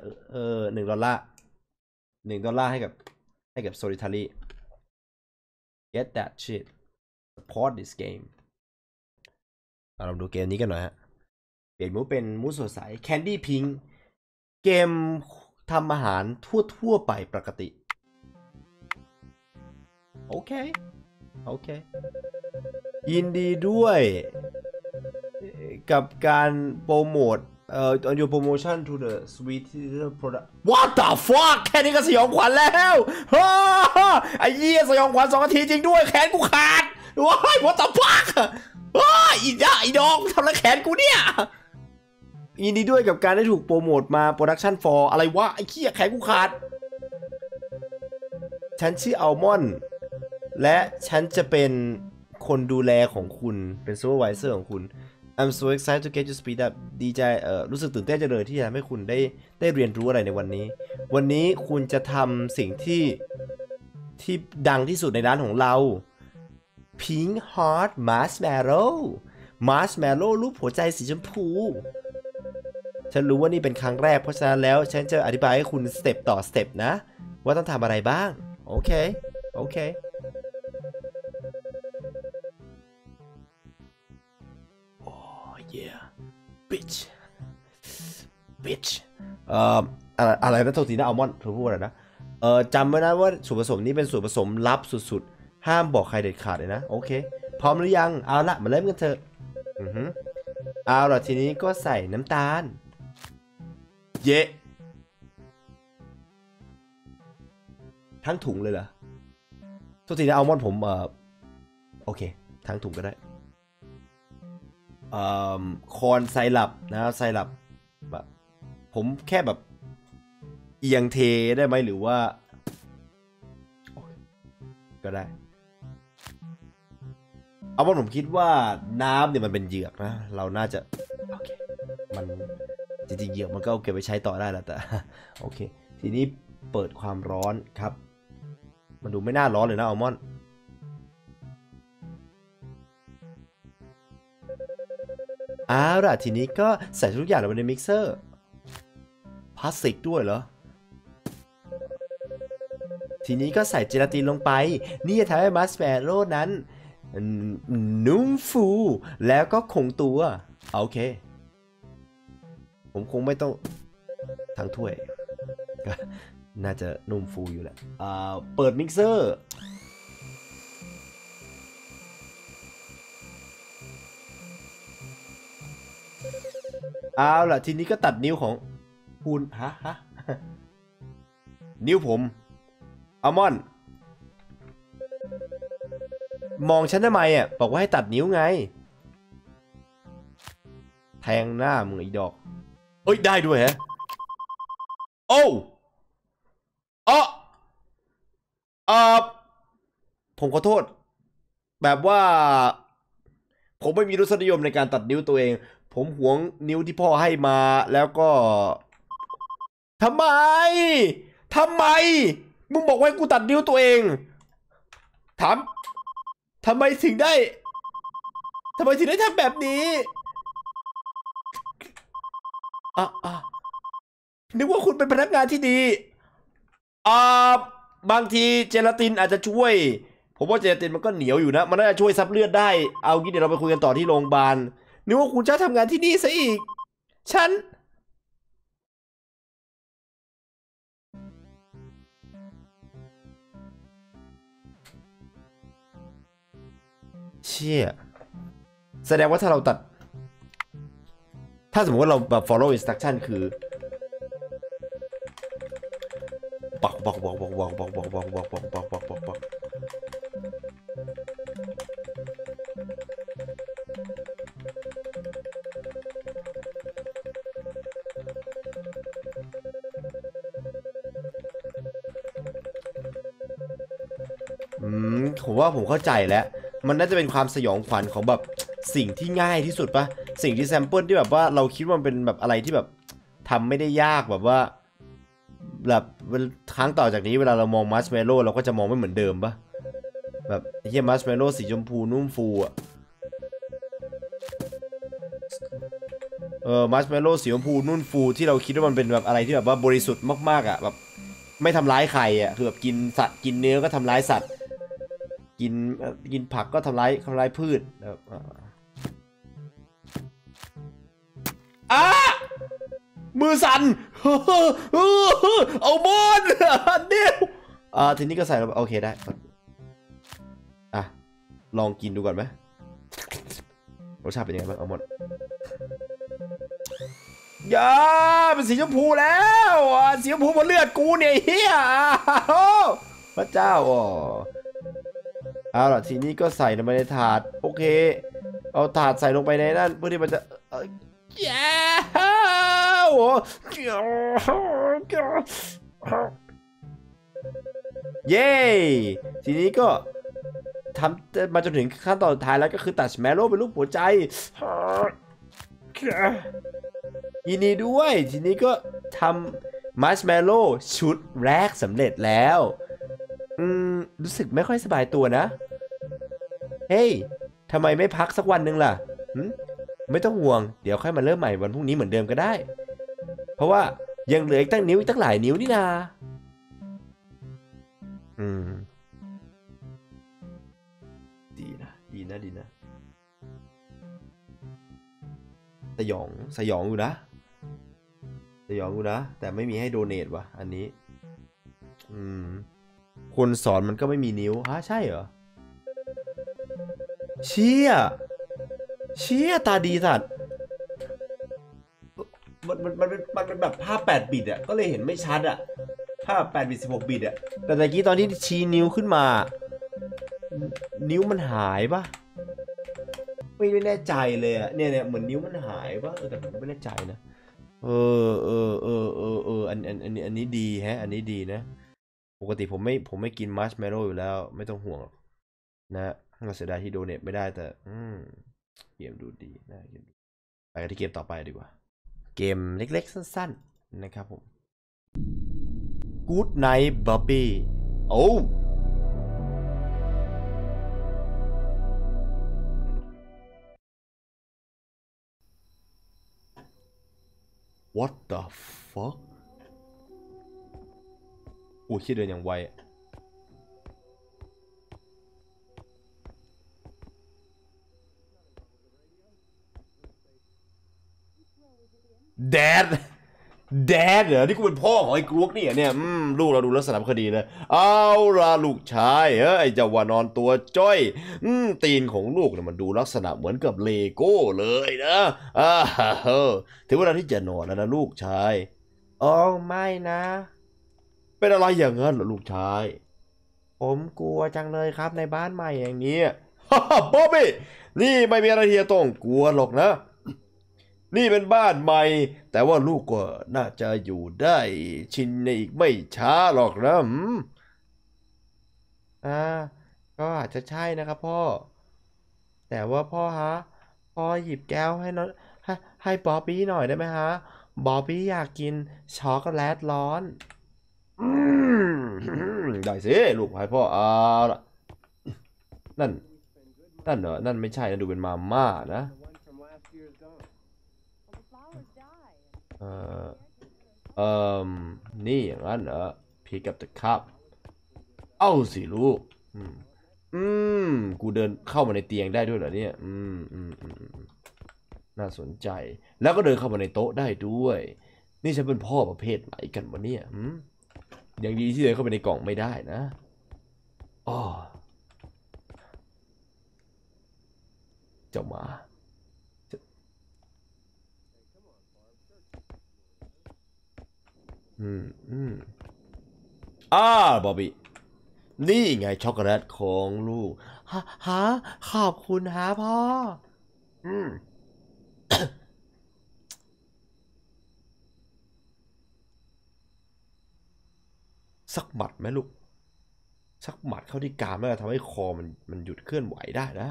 $1ให้กับ Solitary get that shit support this game เราดูเกมนี้กันหน่อยฮะเปลี่ยนมูดเป็นมูดสดใส Candy Pink เกมทำอาหารทั่วไปปกติโอเคยินดีด้วยกับการโปรโมท on your promotion to the sweet product what the fuck แค่นี้ก็สยองขวัญแล้วฮ่าไอ้เหี้ยสยองขวัญ2 นาทีจริงด้วยแขนกูขาดว้าย what the fuck ว้าอีดองทำแล้วแขนกูเนี่ยยินดีด้วยกับการได้ถูกโปรโมทมา production for อะไรวะไอ้เหี้ยแขนกูขาดฉันชื่ออัลมอนด์และฉันจะเป็นคนดูแลของคุณเป็น supervisor ของคุณI'm so excited to get you speed up ดีใจรู้สึกตื่นเต้นจังเลยที่จะให้คุณได้เรียนรู้อะไรในวันนี้คุณจะทำสิ่งที่ดังที่สุดในร้านของเรา Pink Heart Marshmallow รูปหัวใจสีชมพูฉันรู้ว่านี่เป็นครั้งแรกเพราะฉะนั้นแล้วฉันจะอธิบายให้คุณสเต็ปต่อสเต็ปนะว่าต้องทำอะไรบ้างโอเคYeah bitch อะไรนะโทษทีนะอัลมอนด์เธอพูดอะไรนะจำไว้นะว่าส่วนผสมนี้เป็นส่วนผสมลับสุดๆห้ามบอกใครเด็ดขาดเลยนะโอเคพร้อมหรือยังเอาละมาเริ่มกันเถอะเอาล่ะทีนี้ก็ใส่น้ำตาลเยะทั้งถุงเลยเหรอโทษทีนะอัลมอนด์ผมโอเคทั้งถุงก็ได้คอนไซรัปนะไซรัปแบบผมแค่แบบเอียงเทได้ไหมหรือว่าก็ได้เอาว่าผมคิดว่าน้ำเนี่ยมันเป็นเหยือกนะเราน่าจะโอเคมันจริงๆเหยือกมันก็เอาเก็บไปใช้ต่อได้แล้วแต่โอเคทีนี้เปิดความร้อนครับมันดูไม่น่าร้อนเลยนะอัลมอนด์เอาล่ะทีนี้ก็ใส่ทุกอย่างลงไปในมิกเซอร์พลาสติกด้วยเหรอทีนี้ก็ใส่เจลาตินลงไปนี่จะทำให้มัสแมโร่นั้นนุ่มฟูแล้วก็คงตัวโอเคผมคงไม่ต้องทั้งถ้วยก็น่าจะนุ่มฟูอยู่แหละเปิดมิกเซอร์เอาล่ะทีนี้ก็ตัดนิ้วของคุณฮะนิ้วผมอัลมอนด์มองฉันทำไมอ่ะบอกว่าให้ตัดนิ้วไงแทงหน้ามึงอีดอกเอ้ยได้ด้วยฮะโอ้ผมขอโทษแบบว่าผมไม่มีรสนิยมในการตัดนิ้วตัวเองผมหวงนิ้วที่พ่อให้มาแล้วก็ทำไมมึงบอกว่ากูตัดนิ้วตัวเองถามทำไมถึงได้ทำแบบนี้นึกว่าคุณเป็นพนักงานที่ดีบางทีเจลาตินอาจจะช่วยผมว่าเจลาตินมันก็เหนียวอยู่นะมันน่าจะช่วยซับเลือดได้เอางี้เดี๋ยวเราไปคุยกันต่อที่โรงพยาบาลนึกว่าคุณจะทำงานที่นี่ซะอีกฉันเชี่ยแสดงว่าถ้าเราตัดถ้าสมมติว่าเราแบบ follow instruction คือปักผมว่าผมเข้าใจแล้วมันน่าจะเป็นความสยองขวัญของแบบสิ่งที่ง่ายที่สุดปะสิ่งที่แซมเปิลที่แบบว่าเราคิดว่ามันเป็นแบบอะไรที่แบบทำไม่ได้ยากแบบว่าแบบครั้งต่อจากนี้เวลาเรามองมัชเมลโล่เราก็จะมองไม่เหมือนเดิมปะแบบเฮียมัชเมลโล่สีชมพูนุ่มฟูอ่ะมัชเมลโล่สีชมพูนุ่มฟูที่เราคิดว่ามันเป็นแบบอะไรที่แบบว่าบริสุทธิ์มากๆอ่ะแบบไม่ทำร้ายใครอ่ะคือแบบกินสัตว์กินเนื้อก็ทำร้ายสัตว์กินผักก็ทำร้ายพืชมือสั่นเอาบอลเดียวทีนี้ก็ใส่โอเคได้ลองกินดูก่อนไหมรสชาติเป็นยังไงบ้างเอาหมดอย่าเป็นสีชมพูแล้วสีชมพูบนเลือดกูเนี่ยเฮียพระเจ้าเอาล่ะทีนี้ก็ใส่ลงไปในถาดโอเคเอาถาดใส่ลงไปในนั่นเพื่อที่มันจะแย่เย้ทีนี้ก็ทำมาจนถึงขั้นตอนสุดท้ายแล้วก็คือตัดแมโลเป็นรูปหัวใจยินดีด้วยทีนี้ก็ทำมัชเมลโล่ชุดแรกสำเร็จแล้วรู้สึกไม่ค่อยสบายตัวนะเฮ้ยทำไมไม่พักสักวันหนึ่งล่ะไม่ต้องห่วงเดี๋ยวค่อยมาเริ่มใหม่วันพรุ่งนี้เหมือนเดิมก็ได้เพราะว่ายังเหลืออีกตั้งอีกตั้งหลายนิ้วนี่นาดีนะสยองอยู่นะแต่ไม่มีให้โดเนทว่ะอันนี้คนสอนมันก็ไม่มีนิ้วฮะใช่เหรอเชี่ยตาดีสัตว์มันเป็นแบบภาพ8 บิตอ่ะก็เลยเห็นไม่ชัดอ่ะภาพ8 บิต16 บิตอ่ะแต่ตะกี้ตอนที่ชี้นิ้วขึ้นมานิ้วมันหายปะไม่แน่ใจเลยอ่ะเนี่ยเหมือนนิ้วมันหายปะแต่ผมไม่แน่ใจนะอันนี้ดีแฮะอันนี้ดีนะปกติผมไม่กินมัชเมลโล่อยู่แล้วไม่ต้องห่วงนะเสียดายที่โดเนทไม่ได้แต่เกมดูดีนะไปกันที่เกมต่อไปดีกว่าเกมเล็กๆสั้นๆนะครับผม Good Night Bobby โอ้ What the fuck โอ้ยคิดเดินอย่างไวแดดเหรอที่กูเป็นพ่อของไอ้กรวกนี่เนี่ยลูกเราดูลักษณะคดีนะเอาล่ะลูกชายไอ้เจ้าวานอนตัวจ้อยตีนของลูกเนี่ยมันดูลักษณะเหมือนกับเลโก้เลยนะถึงเวลาที่จะนอนแล้วนะลูกชายไม่นะเป็นอะไรอย่างนั้นเหรอลูกชายผมกลัวจังเลยครับในบ้านใหม่อย่างนี้บ๊อบบี้นี่ไม่มีอะไรที่จะต้องกลัวหรอกนะนี่เป็นบ้านใหม่แต่ว่าลูกก็น่าจะอยู่ได้ชินในอีกไม่ช้าหรอกนะก็อาจจะใช่นะครับพ่อแต่ว่าพ่อฮะพ่อหยิบแก้วให้น้องให้บ๊อบบี้หน่อยได้ไหมฮะบ๊อบบี้อยากกินช็อกโกแลตร้อนได้สิลูกให้พ่อละนั่นเหรอนั่นไม่ใช่นะดูเป็นมาม่านะนี่อย่างนั้นเหรอพี่กับตะครับเอาสิลูกกูเดินเข้ามาในเตียงได้ด้วยเหรอเนี่ยน่าสนใจแล้วก็เดินเข้ามาในโต๊ะได้ด้วยนี่ฉันเป็นพ่อประเภทไหนกันวะเนี่ยอย่างดีที่เดินเข้าไปในกล่องไม่ได้นะเจ้ามาบอบบี้นี่ไงช็อกโกแลตของลูกฮะขอบคุณฮะพ่อสักหมัดไหมลูกสักหมัดเข้าที่กรามแล้วทำให้คอมันหยุดเคลื่อนไหวได้นะ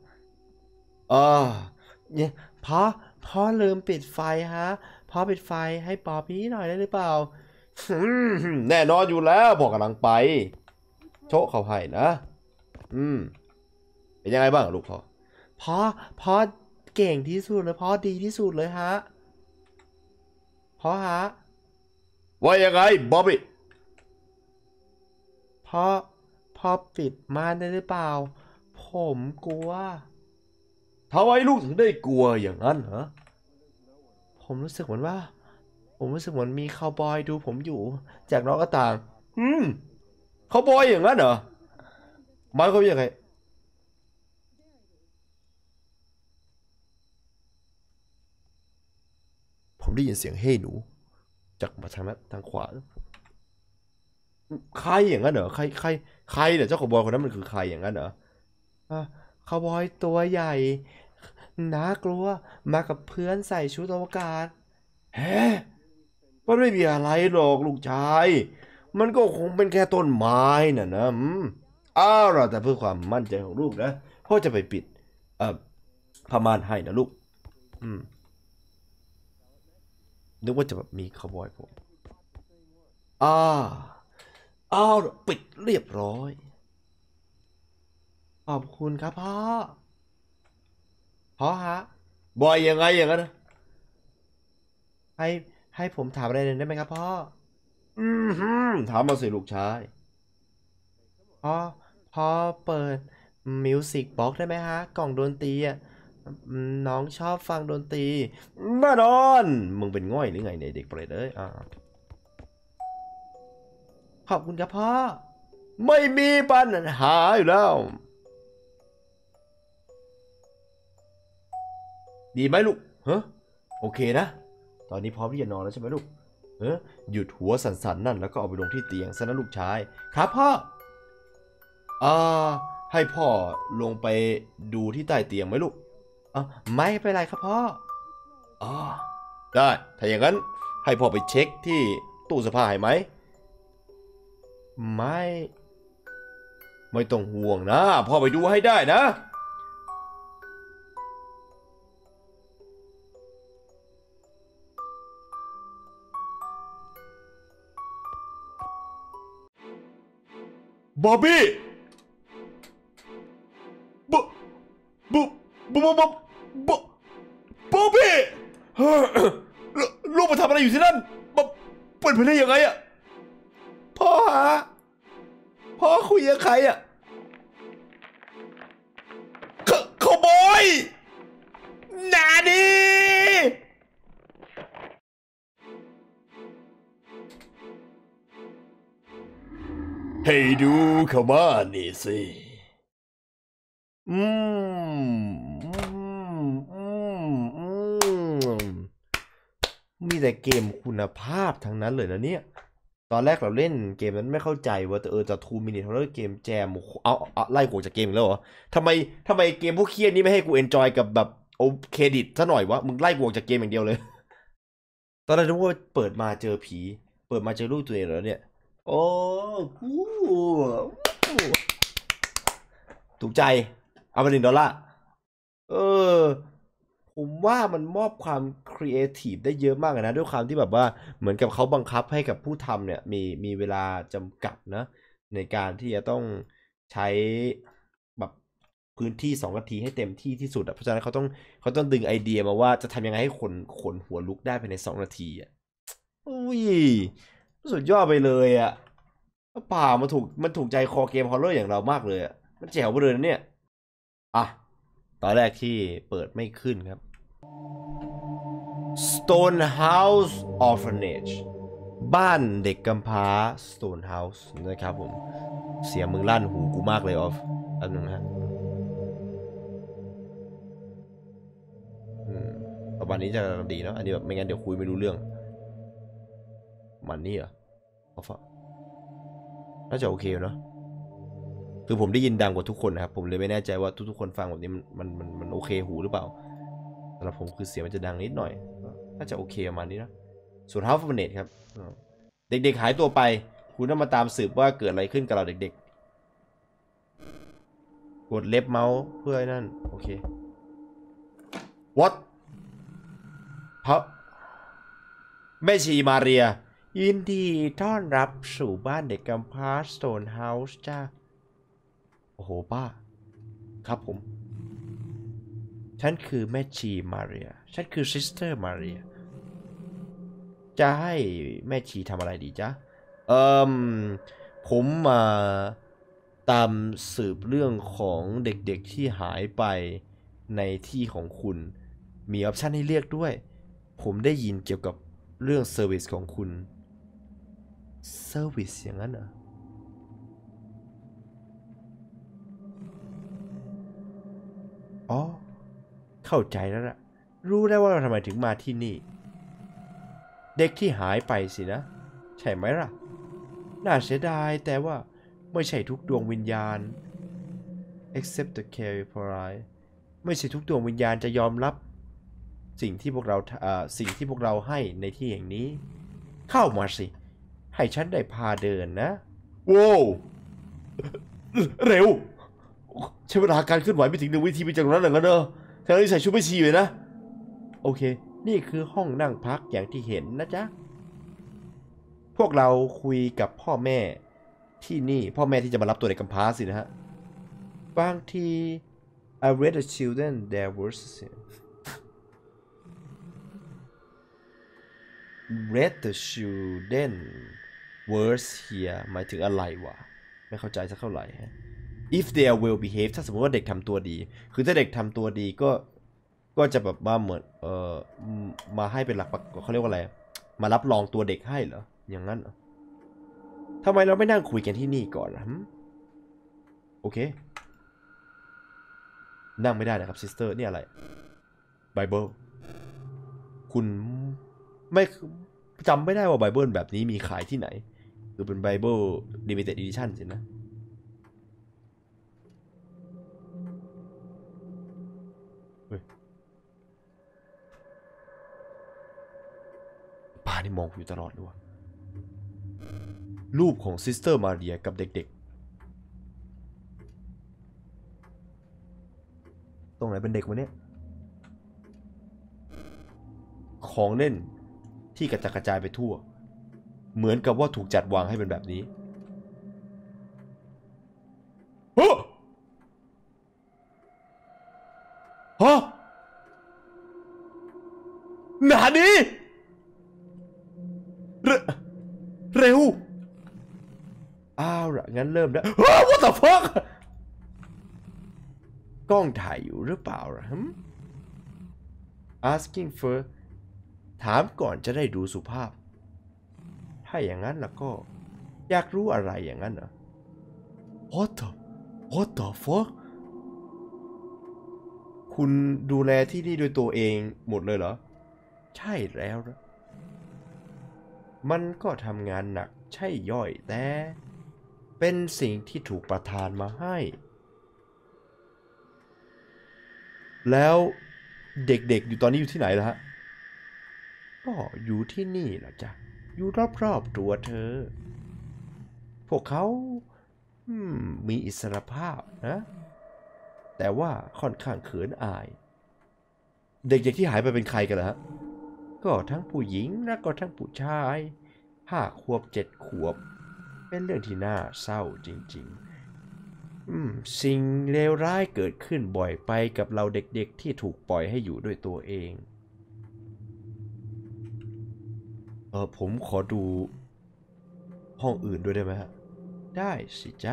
เนี่ยพ่อลืมปิดไฟฮะพ่อปิดไฟให้ป๊อปปี้หน่อยได้หรือเปล่าแน่นอนอยู่แล้วพ่อกำลังไปโชคเขาให้นะเป็นยังไงบ้างลูกพ่อเก่งที่สุดเลยพ่อดีที่สุดเลยฮะพ่อฮะว่ายังไงบ๊อบบี้พ่อปิดม่านได้หรือเปล่าผมกลัวทำไมลูกถึงได้กลัวอย่างนั้นเหรอผมรู้สึกเหมือนมีคาวบอยดูผมอยู่จากนอกหน้าต่างคาวบอยอย่างนั้นเหรอหมายความว่ายังไงผผมได้ยินเสียงเฮ้หนูจากมาทางนั้นทางขวาใครอย่างนั้นเหรอใครเนี่ยเจ้าคาวบอยคนนั้นมันคือใครอย่างนั้นเหรอคาวบอยตัวใหญ่น่ากลัวมากับเพื่อนใส่ชุดอวกาศเฮ้มันไม่มีอะไรหรอกลูกชายมันก็คงเป็นแค่ต้นไม้น่ะนะอ้าวเราแต่เพื่อความมั่นใจของลูกนะพ่อจะไปปิดผ้าม่านให้นะลูกนึกว่าจะแบบมีคาวบอยผมอ้าวปิดเรียบร้อยขอบคุณครับพ่อฮะบอยยังไงอย่างนั้นให้ให้ผมถามอะไรหน่อยได้ไหมครับพ่อถามมาสิลูกชายพ่อเปิดมิวสิกบ็อกได้ไหมฮะกล่องดนตรีอ่ะน้องชอบฟังดนตรีแน่นอนมึงเป็นง่อยหรือไงเนี่ยเด็กเปรตเอ้ยขอบคุณครับพ่อไม่มีปัญหาอยู่แล้วดีไหมลูกโอเคนะตอนนี้พร้อมที่จะนอนแล้วใช่ไหมลูกหยุดหัวสั่นๆนั่นแล้วก็เอาไปลงที่เตียงซะนะลูกชายครับพ่อให้พ่อลงไปดูที่ใต้เตียงไหมลูกไม่เป็นไรครับพ่อได้ถ้าอย่างนั้นให้พ่อไปเช็คที่ตู้เสื้อผ้าให้ไหมไม่ต้องห่วงนะพ่อไปดูให้ได้นะบอบบี้บอบบี้ลูกมาทำอะไรอยู่ที่นั่นเปิดเผยได้ยังไงอะพ่อฮะพ่อคุยกับใครอะคาวบอยนาดีให้ดูเข้ามานี่สิมีแต่เกมคุณภาพทั้งนั้นเลยนะเนี่ยตอนแรกเราเล่นเกมนั้นไม่เข้าใจว่าจะ2 minute horror เกมแจมเอาไล่กูจากเกมแล้วเหรอทำไมเกมพวกเครียดนี้ไม่ให้กูเอนจอยกับแบบโอเครดิตซะหน่อยวะมึงไล่กูจากเกมอย่างเดียวเลยตอนแรกนึกว่าเปิดมาเจอผีเปิดมาเจอรูปตัวเองแล้วเนี่ยโอ้กูถูกใจเอาไป$1ผมว่ามันมอบความครีเอทีฟได้เยอะมากนะด้วยความที่แบบว่าเหมือนกับเขาบังคับให้กับผู้ทำเนี่ยมีเวลาจำกัดนะในการที่จะต้องใช้แบบพื้นที่2 นาทีให้เต็มที่ที่สุดเพราะฉะนั้นเขาต้องดึงไอเดียมาว่าจะทำยังไงให้ขนหัวลุกได้ภายใน2 นาทีอุ้ยสุดยอดไปเลยป่ามันถูกใจคอเกมฮอลเลอร์อย่างเรามากเลยมันแจ๋วไปเลยนะเนี่ยตอนแรกที่เปิดไม่ขึ้นครับ Stonehouse Orphanage บ้านเด็กกำพร้า Stonehouse นะครับผมเสียงมึงลั่นหูกูมากเลยออฟอันนึงนะประมาณนี้จะดีเนาะอันนี้แบบไม่งั้นเดี๋ยวคุยไม่รู้เรื่องมันนี่เหรอน่าจะโอเคเนาะคือผมได้ยินดังกว่าทุกคนนะครับผมเลยไม่แน่ใจว่าทุกคนฟังแบบนี้มันโอเคหูหรือเปล่าสำหรับผมคือเสียงมันจะดังนิดหน่อยน่าจะโอเคประมาณนี้นะส่วน House of Net ครับเด็กๆหายตัวไปคุณต้องมาตามสืบว่าเกิดอะไรขึ้นกับเราเด็กๆกดเล็บเมาส์เพื่อให้นั่นโอเค What แม่ชีมาเรียยินดีต้อนรับสู่บ้านเด็กกำพร้า Stone House จ้าโอ้โหป้าครับผมฉันคือแม่ชีมาเรียฉันคือซิสเตอร์มาเรียจะให้แม่ชีทำอะไรดีจ๊ะผมมาตามสืบเรื่องของเด็กๆที่หายไปในที่ของคุณมีออปชันให้เลือกด้วยผมได้ยินเกี่ยวกับเรื่องเซอร์วิสของคุณเซอร์วิสอย่างนั้นเหรอเข้าใจแล้วล่ะรู้ได้ว่าเราทำไมถึงมาที่นี่เด็กที่หายไปสินะใช่ไหมล่ะน่าเสียดายแต่ว่าไม่ใช่ทุกดวงวิญญาณ except the carry p o r i ไม่ใช่ทุกดวงวิญญาณจะยอมรับสิ่งที่พวกเราให้ในที่แห่งนี้เข้ามาสิให้ฉันได้พาเดินนะโว้วเร็วใช้เวลาการเคลื่อนไหวไม่ถึง1 วินาทีไปจากนั้นเลยนะเนอะเธอใส่ชุดไม่ชีเลยนะโอเคนี่คือห้องนั่งพักอย่างที่เห็นนะจ๊ะพวกเราคุยกับพ่อแม่ที่นี่พ่อแม่ที่จะมารับตัวเด็กกำพร้าสินะฮะบางที I read the children their verses read the children verse here หมายถึงอะไรวะไม่เข้าใจสักเท่าไหร่ฮะ if they are well behaved ถ้าสมมติว่าเด็กทำตัวดีคือถ้าเด็กทำตัวดีก็จะแบบมาเหมือนมาให้เป็นหลักเขาเรียกว่าอะไรมารับรองตัวเด็กให้เหรออย่างนั้นเหรอทำไมเราไม่นั่งคุยกันที่นี่ก่อนล่ะโอเคนั่งไม่ได้นะครับซิสเตอร์นี่อะไรไบเบิลคุณไม่จำไม่ได้ว่าไบเบิลแบบนี้มีขายที่ไหนคือเป็นไบเบิล Limited Edition สินะป้านี่มองอยู่ตลอดเลยว่ะรูปของซิสเตอร์มาเรียกับเด็กๆตรงไหนเป็นเด็กวะเนี่ยของเล่นที่กระจัดกระจายไปทั่วเหมือนกับว่าถูกจัดวางให้เป็นแบบนี้ฮะหนาดีเร็วอ้าวละงั้นเริ่มได้ What the fuck กล้องถ่ายอยู่หรือเปล่าล่ะasking for ถามก่อนจะได้ดูสุภาพถ้าอย่างนั้นแล้วก็อยากรู้อะไรอย่างนั้นเหรอ What the fuck คุณดูแลที่นี่โดยตัวเองหมดเลยเหรอใช่แล้วนะมันก็ทำงานหนักใช่ย่อยแต่เป็นสิ่งที่ถูกประทานมาให้แล้วเด็กๆอยู่ตอนนี้อยู่ที่ไหนล่ะฮะก็อยู่ที่นี่แหละจ้ะอยู่รอบๆตัวเธอพวกเขามีอิสรภาพนะแต่ว่าค่อนข้างเขินอายเด็กๆที่หายไปเป็นใครกันล่ะฮะก็ทั้งผู้หญิงและก็ทั้งผู้ชาย5 ขวบ 7 ขวบเป็นเรื่องที่น่าเศร้าจริงๆสิ่งเลวร้ายเกิดขึ้นบ่อยไปกับเราเด็กๆที่ถูกปล่อยให้อยู่ด้วยตัวเองผมขอดูห้องอื่นด้วยได้ไหมฮะได้สิจ๊ะ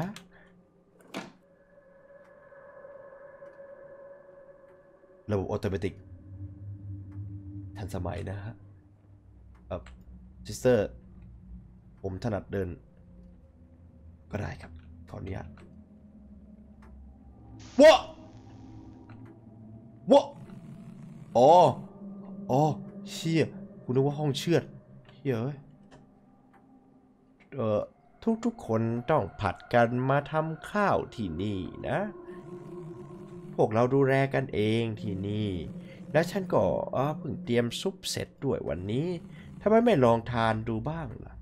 ระบบออโตเมติกทันสมัยนะฮะซิสเตอร์ผมถนัดเดินก็ได้ครับขออนุญาตวะอ๋อเชี่ยคุณนึกว่าห้องเชือดเฮ้ยทุกคนต้องผัดกันมาทำข้าวที่นี่นะพวกเราดูแลกันเองที่นี่และฉันก็เพิ่งเตรียมซุปเสร็จด้วยวันนี้ทำไมไม่ลองทานดูบ้างล่ะ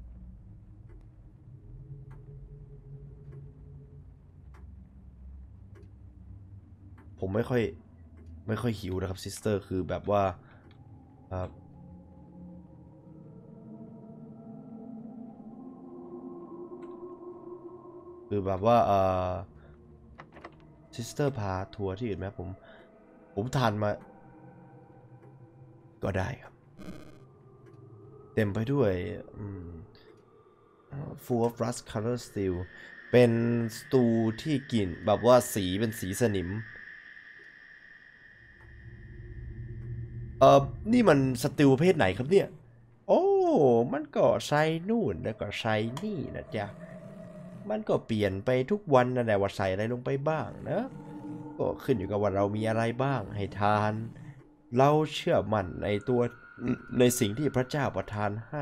ผมไม่ค่อยหิวนะครับซิสเตอร์คือแบบว่าคือแบบว่าซิสเตอร์พาทัวร์ที่อื่นไหมผมทานมาก็ได้ครับเต็มไปด้วยfull of rust color steel เป็นสตูที่กลิ่นแบบว่าสีเป็นสีสนิมนี่มันสติลประเภทไหนครับเนี่ยโอ้มันก็ใส่นู่นแล้วก็ใส่นี่นะจ๊ะมันก็เปลี่ยนไปทุกวันนะแต่ว่าใส่อะไรลงไปบ้างนะก็ขึ้นอยู่กับว่าเรามีอะไรบ้างให้ทานเราเชื่อมั่นในตัวในสิ่งที่พระเจ้าประทานให้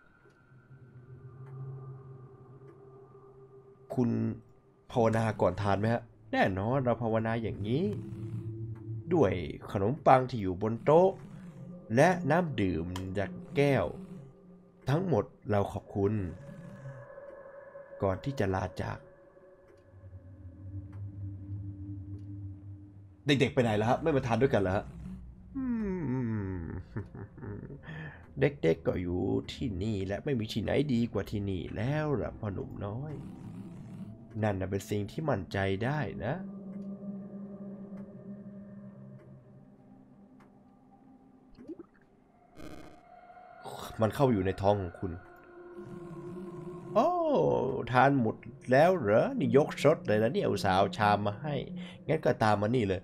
คุณภาวนาก่อนทานไหมฮะแน่นอนเราภาวนาอย่างนี้ ด้วยขนมปังที่อยู่บนโต๊ะและน้ำดื่มจากแก้ว ทั้งหมดเราขอบคุณ ก่อนที่จะลาจาก เด็กๆไปไหนแล้วครับไม่มาทานด้วยกันเหรอฮะเด็กๆก็อยู่ที่นี่และไม่มีที่ไหนดีกว่าที่นี่แล้วล่ะพ่อหนุ่มน้อย นั่นน่ะเป็นสิ่งที่มั่นใจได้นะ มันเข้าอยู่ในท้องของคุณ โอ้ทานหมดแล้วเหรอนี่ยกซดเลยนะเนี่ยอุตส่าห์เอาชามมาให้งั้นก็ตามมานี่เลย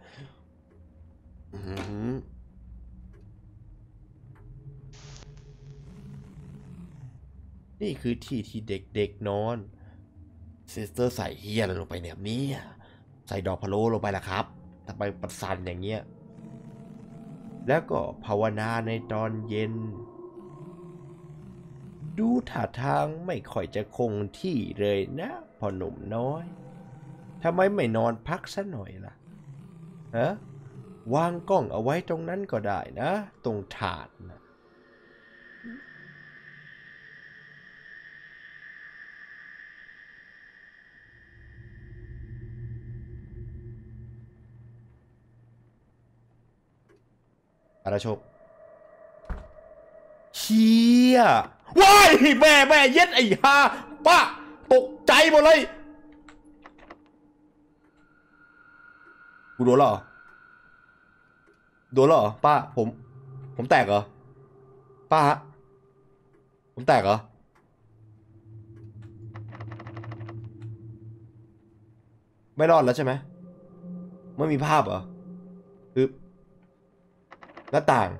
นี่คือที่ที่เด็กๆนอนซิสเตอร์ใส่เฮียอะไรลงไปเนี่ยนี่ใส่ดอกพะโล้ลงไปล่ะครับทำไมประสานอย่างเงี้ยแล้วก็ภาวนาในตอนเย็นดูท่าทางไม่ค่อยจะคงที่เลยนะพ่อหนุ่มน้อยทำไมไม่นอนพักซะหน่อยล่ะฮะวางกล้องเอาไว้ตรงนั้นก็ได้นะตรงถาดนะอาราโชคเชียว้ายแม่เย็ดไอ้ห่าป้าตกใจหมดเลยกูโดนเหรอป้าผมแตกเหรอป้าฮะผมแตกเหรอไม่รอดแล้วใช่ไหมไม่มีภาพเหรอคือหน้าต่าง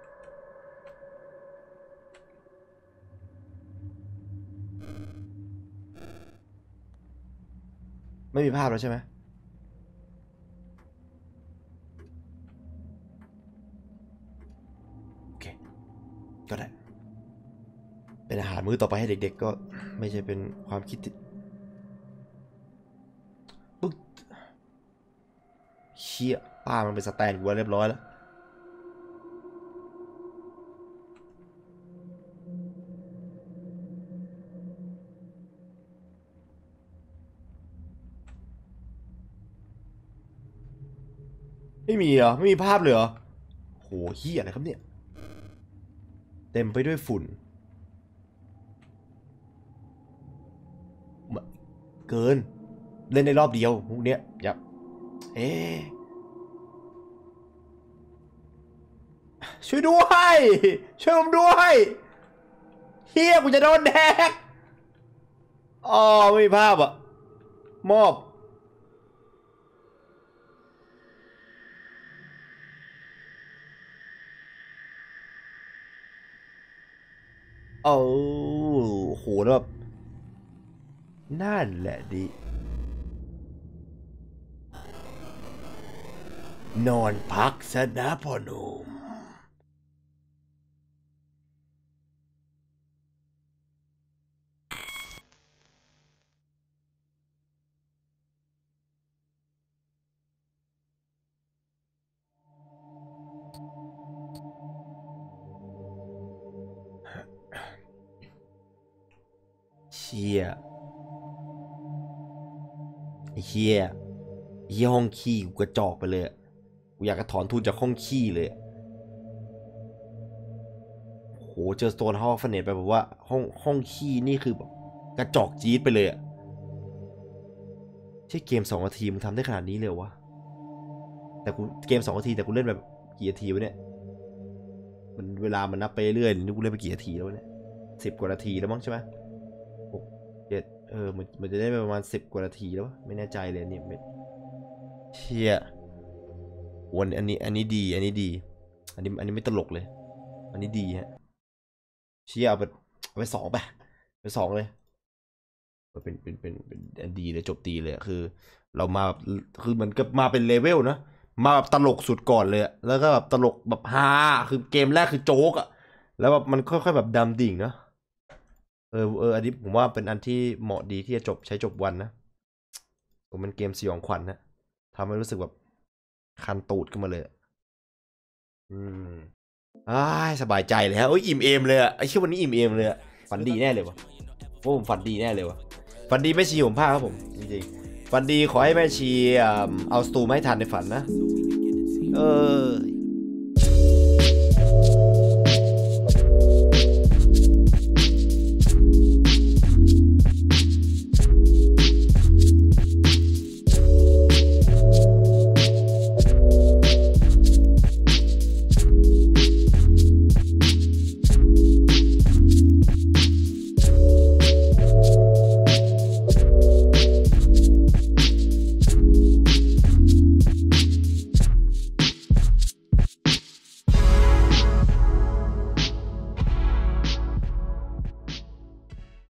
ไม่มีภาพแล้วใช่ไหมโอเคก็ได้เป็นอาหารมื้อต่อไปให้เด็กๆก็ไม่ใช่เป็นความคิดที่ปึ๊กเชี่ยป้ามันเป็นสแตนกูเรียบร้อยแล้วไม่มีเหรอไม่มีภาพเลยเหรอโหเฮียอะไรครับเนี่ยเต็มไปด้วยฝุ่นเกินเล่นในรอบเดียวพวกเนี้ยอย่าเอ๊ะช่วยด้วยช่วยผมด้วยเฮียกูจะโดนแดกอ๋อไม่มีภาพอ่ะมอบโอ้โหแล้วแบบนั่นแหละดินอนพักซะนะพ่อหนุ่มเชี่ยเฮียห้องขี้กูกระจอกไปเลยกูอยากจะถอนทุนจากห้องขี้เลยโหเจอสโตนฮอลฟเนตไปแบบว่าห้องขี้นี่คือแบบกระจอกจี๊ดไปเลยอะใช่เกม2 นาทีมึงทำได้ขนาดนี้เลยวะแต่กูเกม2 นาทีแต่กูเล่นแบบกี่นาทีวะเนี่ยมันเวลามันนับไปเรื่อยนี่กูเล่นไปกี่นาทีแล้วเนี่ย10 กว่านาทีแล้วมั้งใช่ไหม6 7มันจะได้ประมาณ10 กว่านาทีแล้วไม่แน่ใจเลยเนี่ยเชี่ยวันอันนี้ดีอันนี้ไม่ตลกเลยอันนี้ดีฮะเชี่ยเอาไป2เลยเป็นอันดีเลยจบดีเลยคือเรามาแบบคือเหมือนกับมาเป็นเลเวลนะมาแบบตลกสุดก่อนเลยแล้วก็แบบตลกแบบฮาคือเกมแรกคือโจ๊กอะแล้วแบบมันค่อยๆแบบดำดิ่งเนาะอันนี้ผมว่าเป็นอันที่เหมาะดีที่จะใช้จบวันนะผมเป็นเกมสยองขวัญนะทำให้รู้สึกแบบคันตูดขึ้นมาเลยอืมสบายใจเลยฮะโอ้ยอิ่มเอมเลยอะไอ้เชื่อวันนี้อิ่มเอมเลยอะฝันดีแน่เลยวะโอ้ผมฝันดีแน่เลยวะฝันดีแม่ชีผมพาครับผมจริงๆฝันดีขอให้แม่ชีเอาสตูมาให้ทันในฝันนะ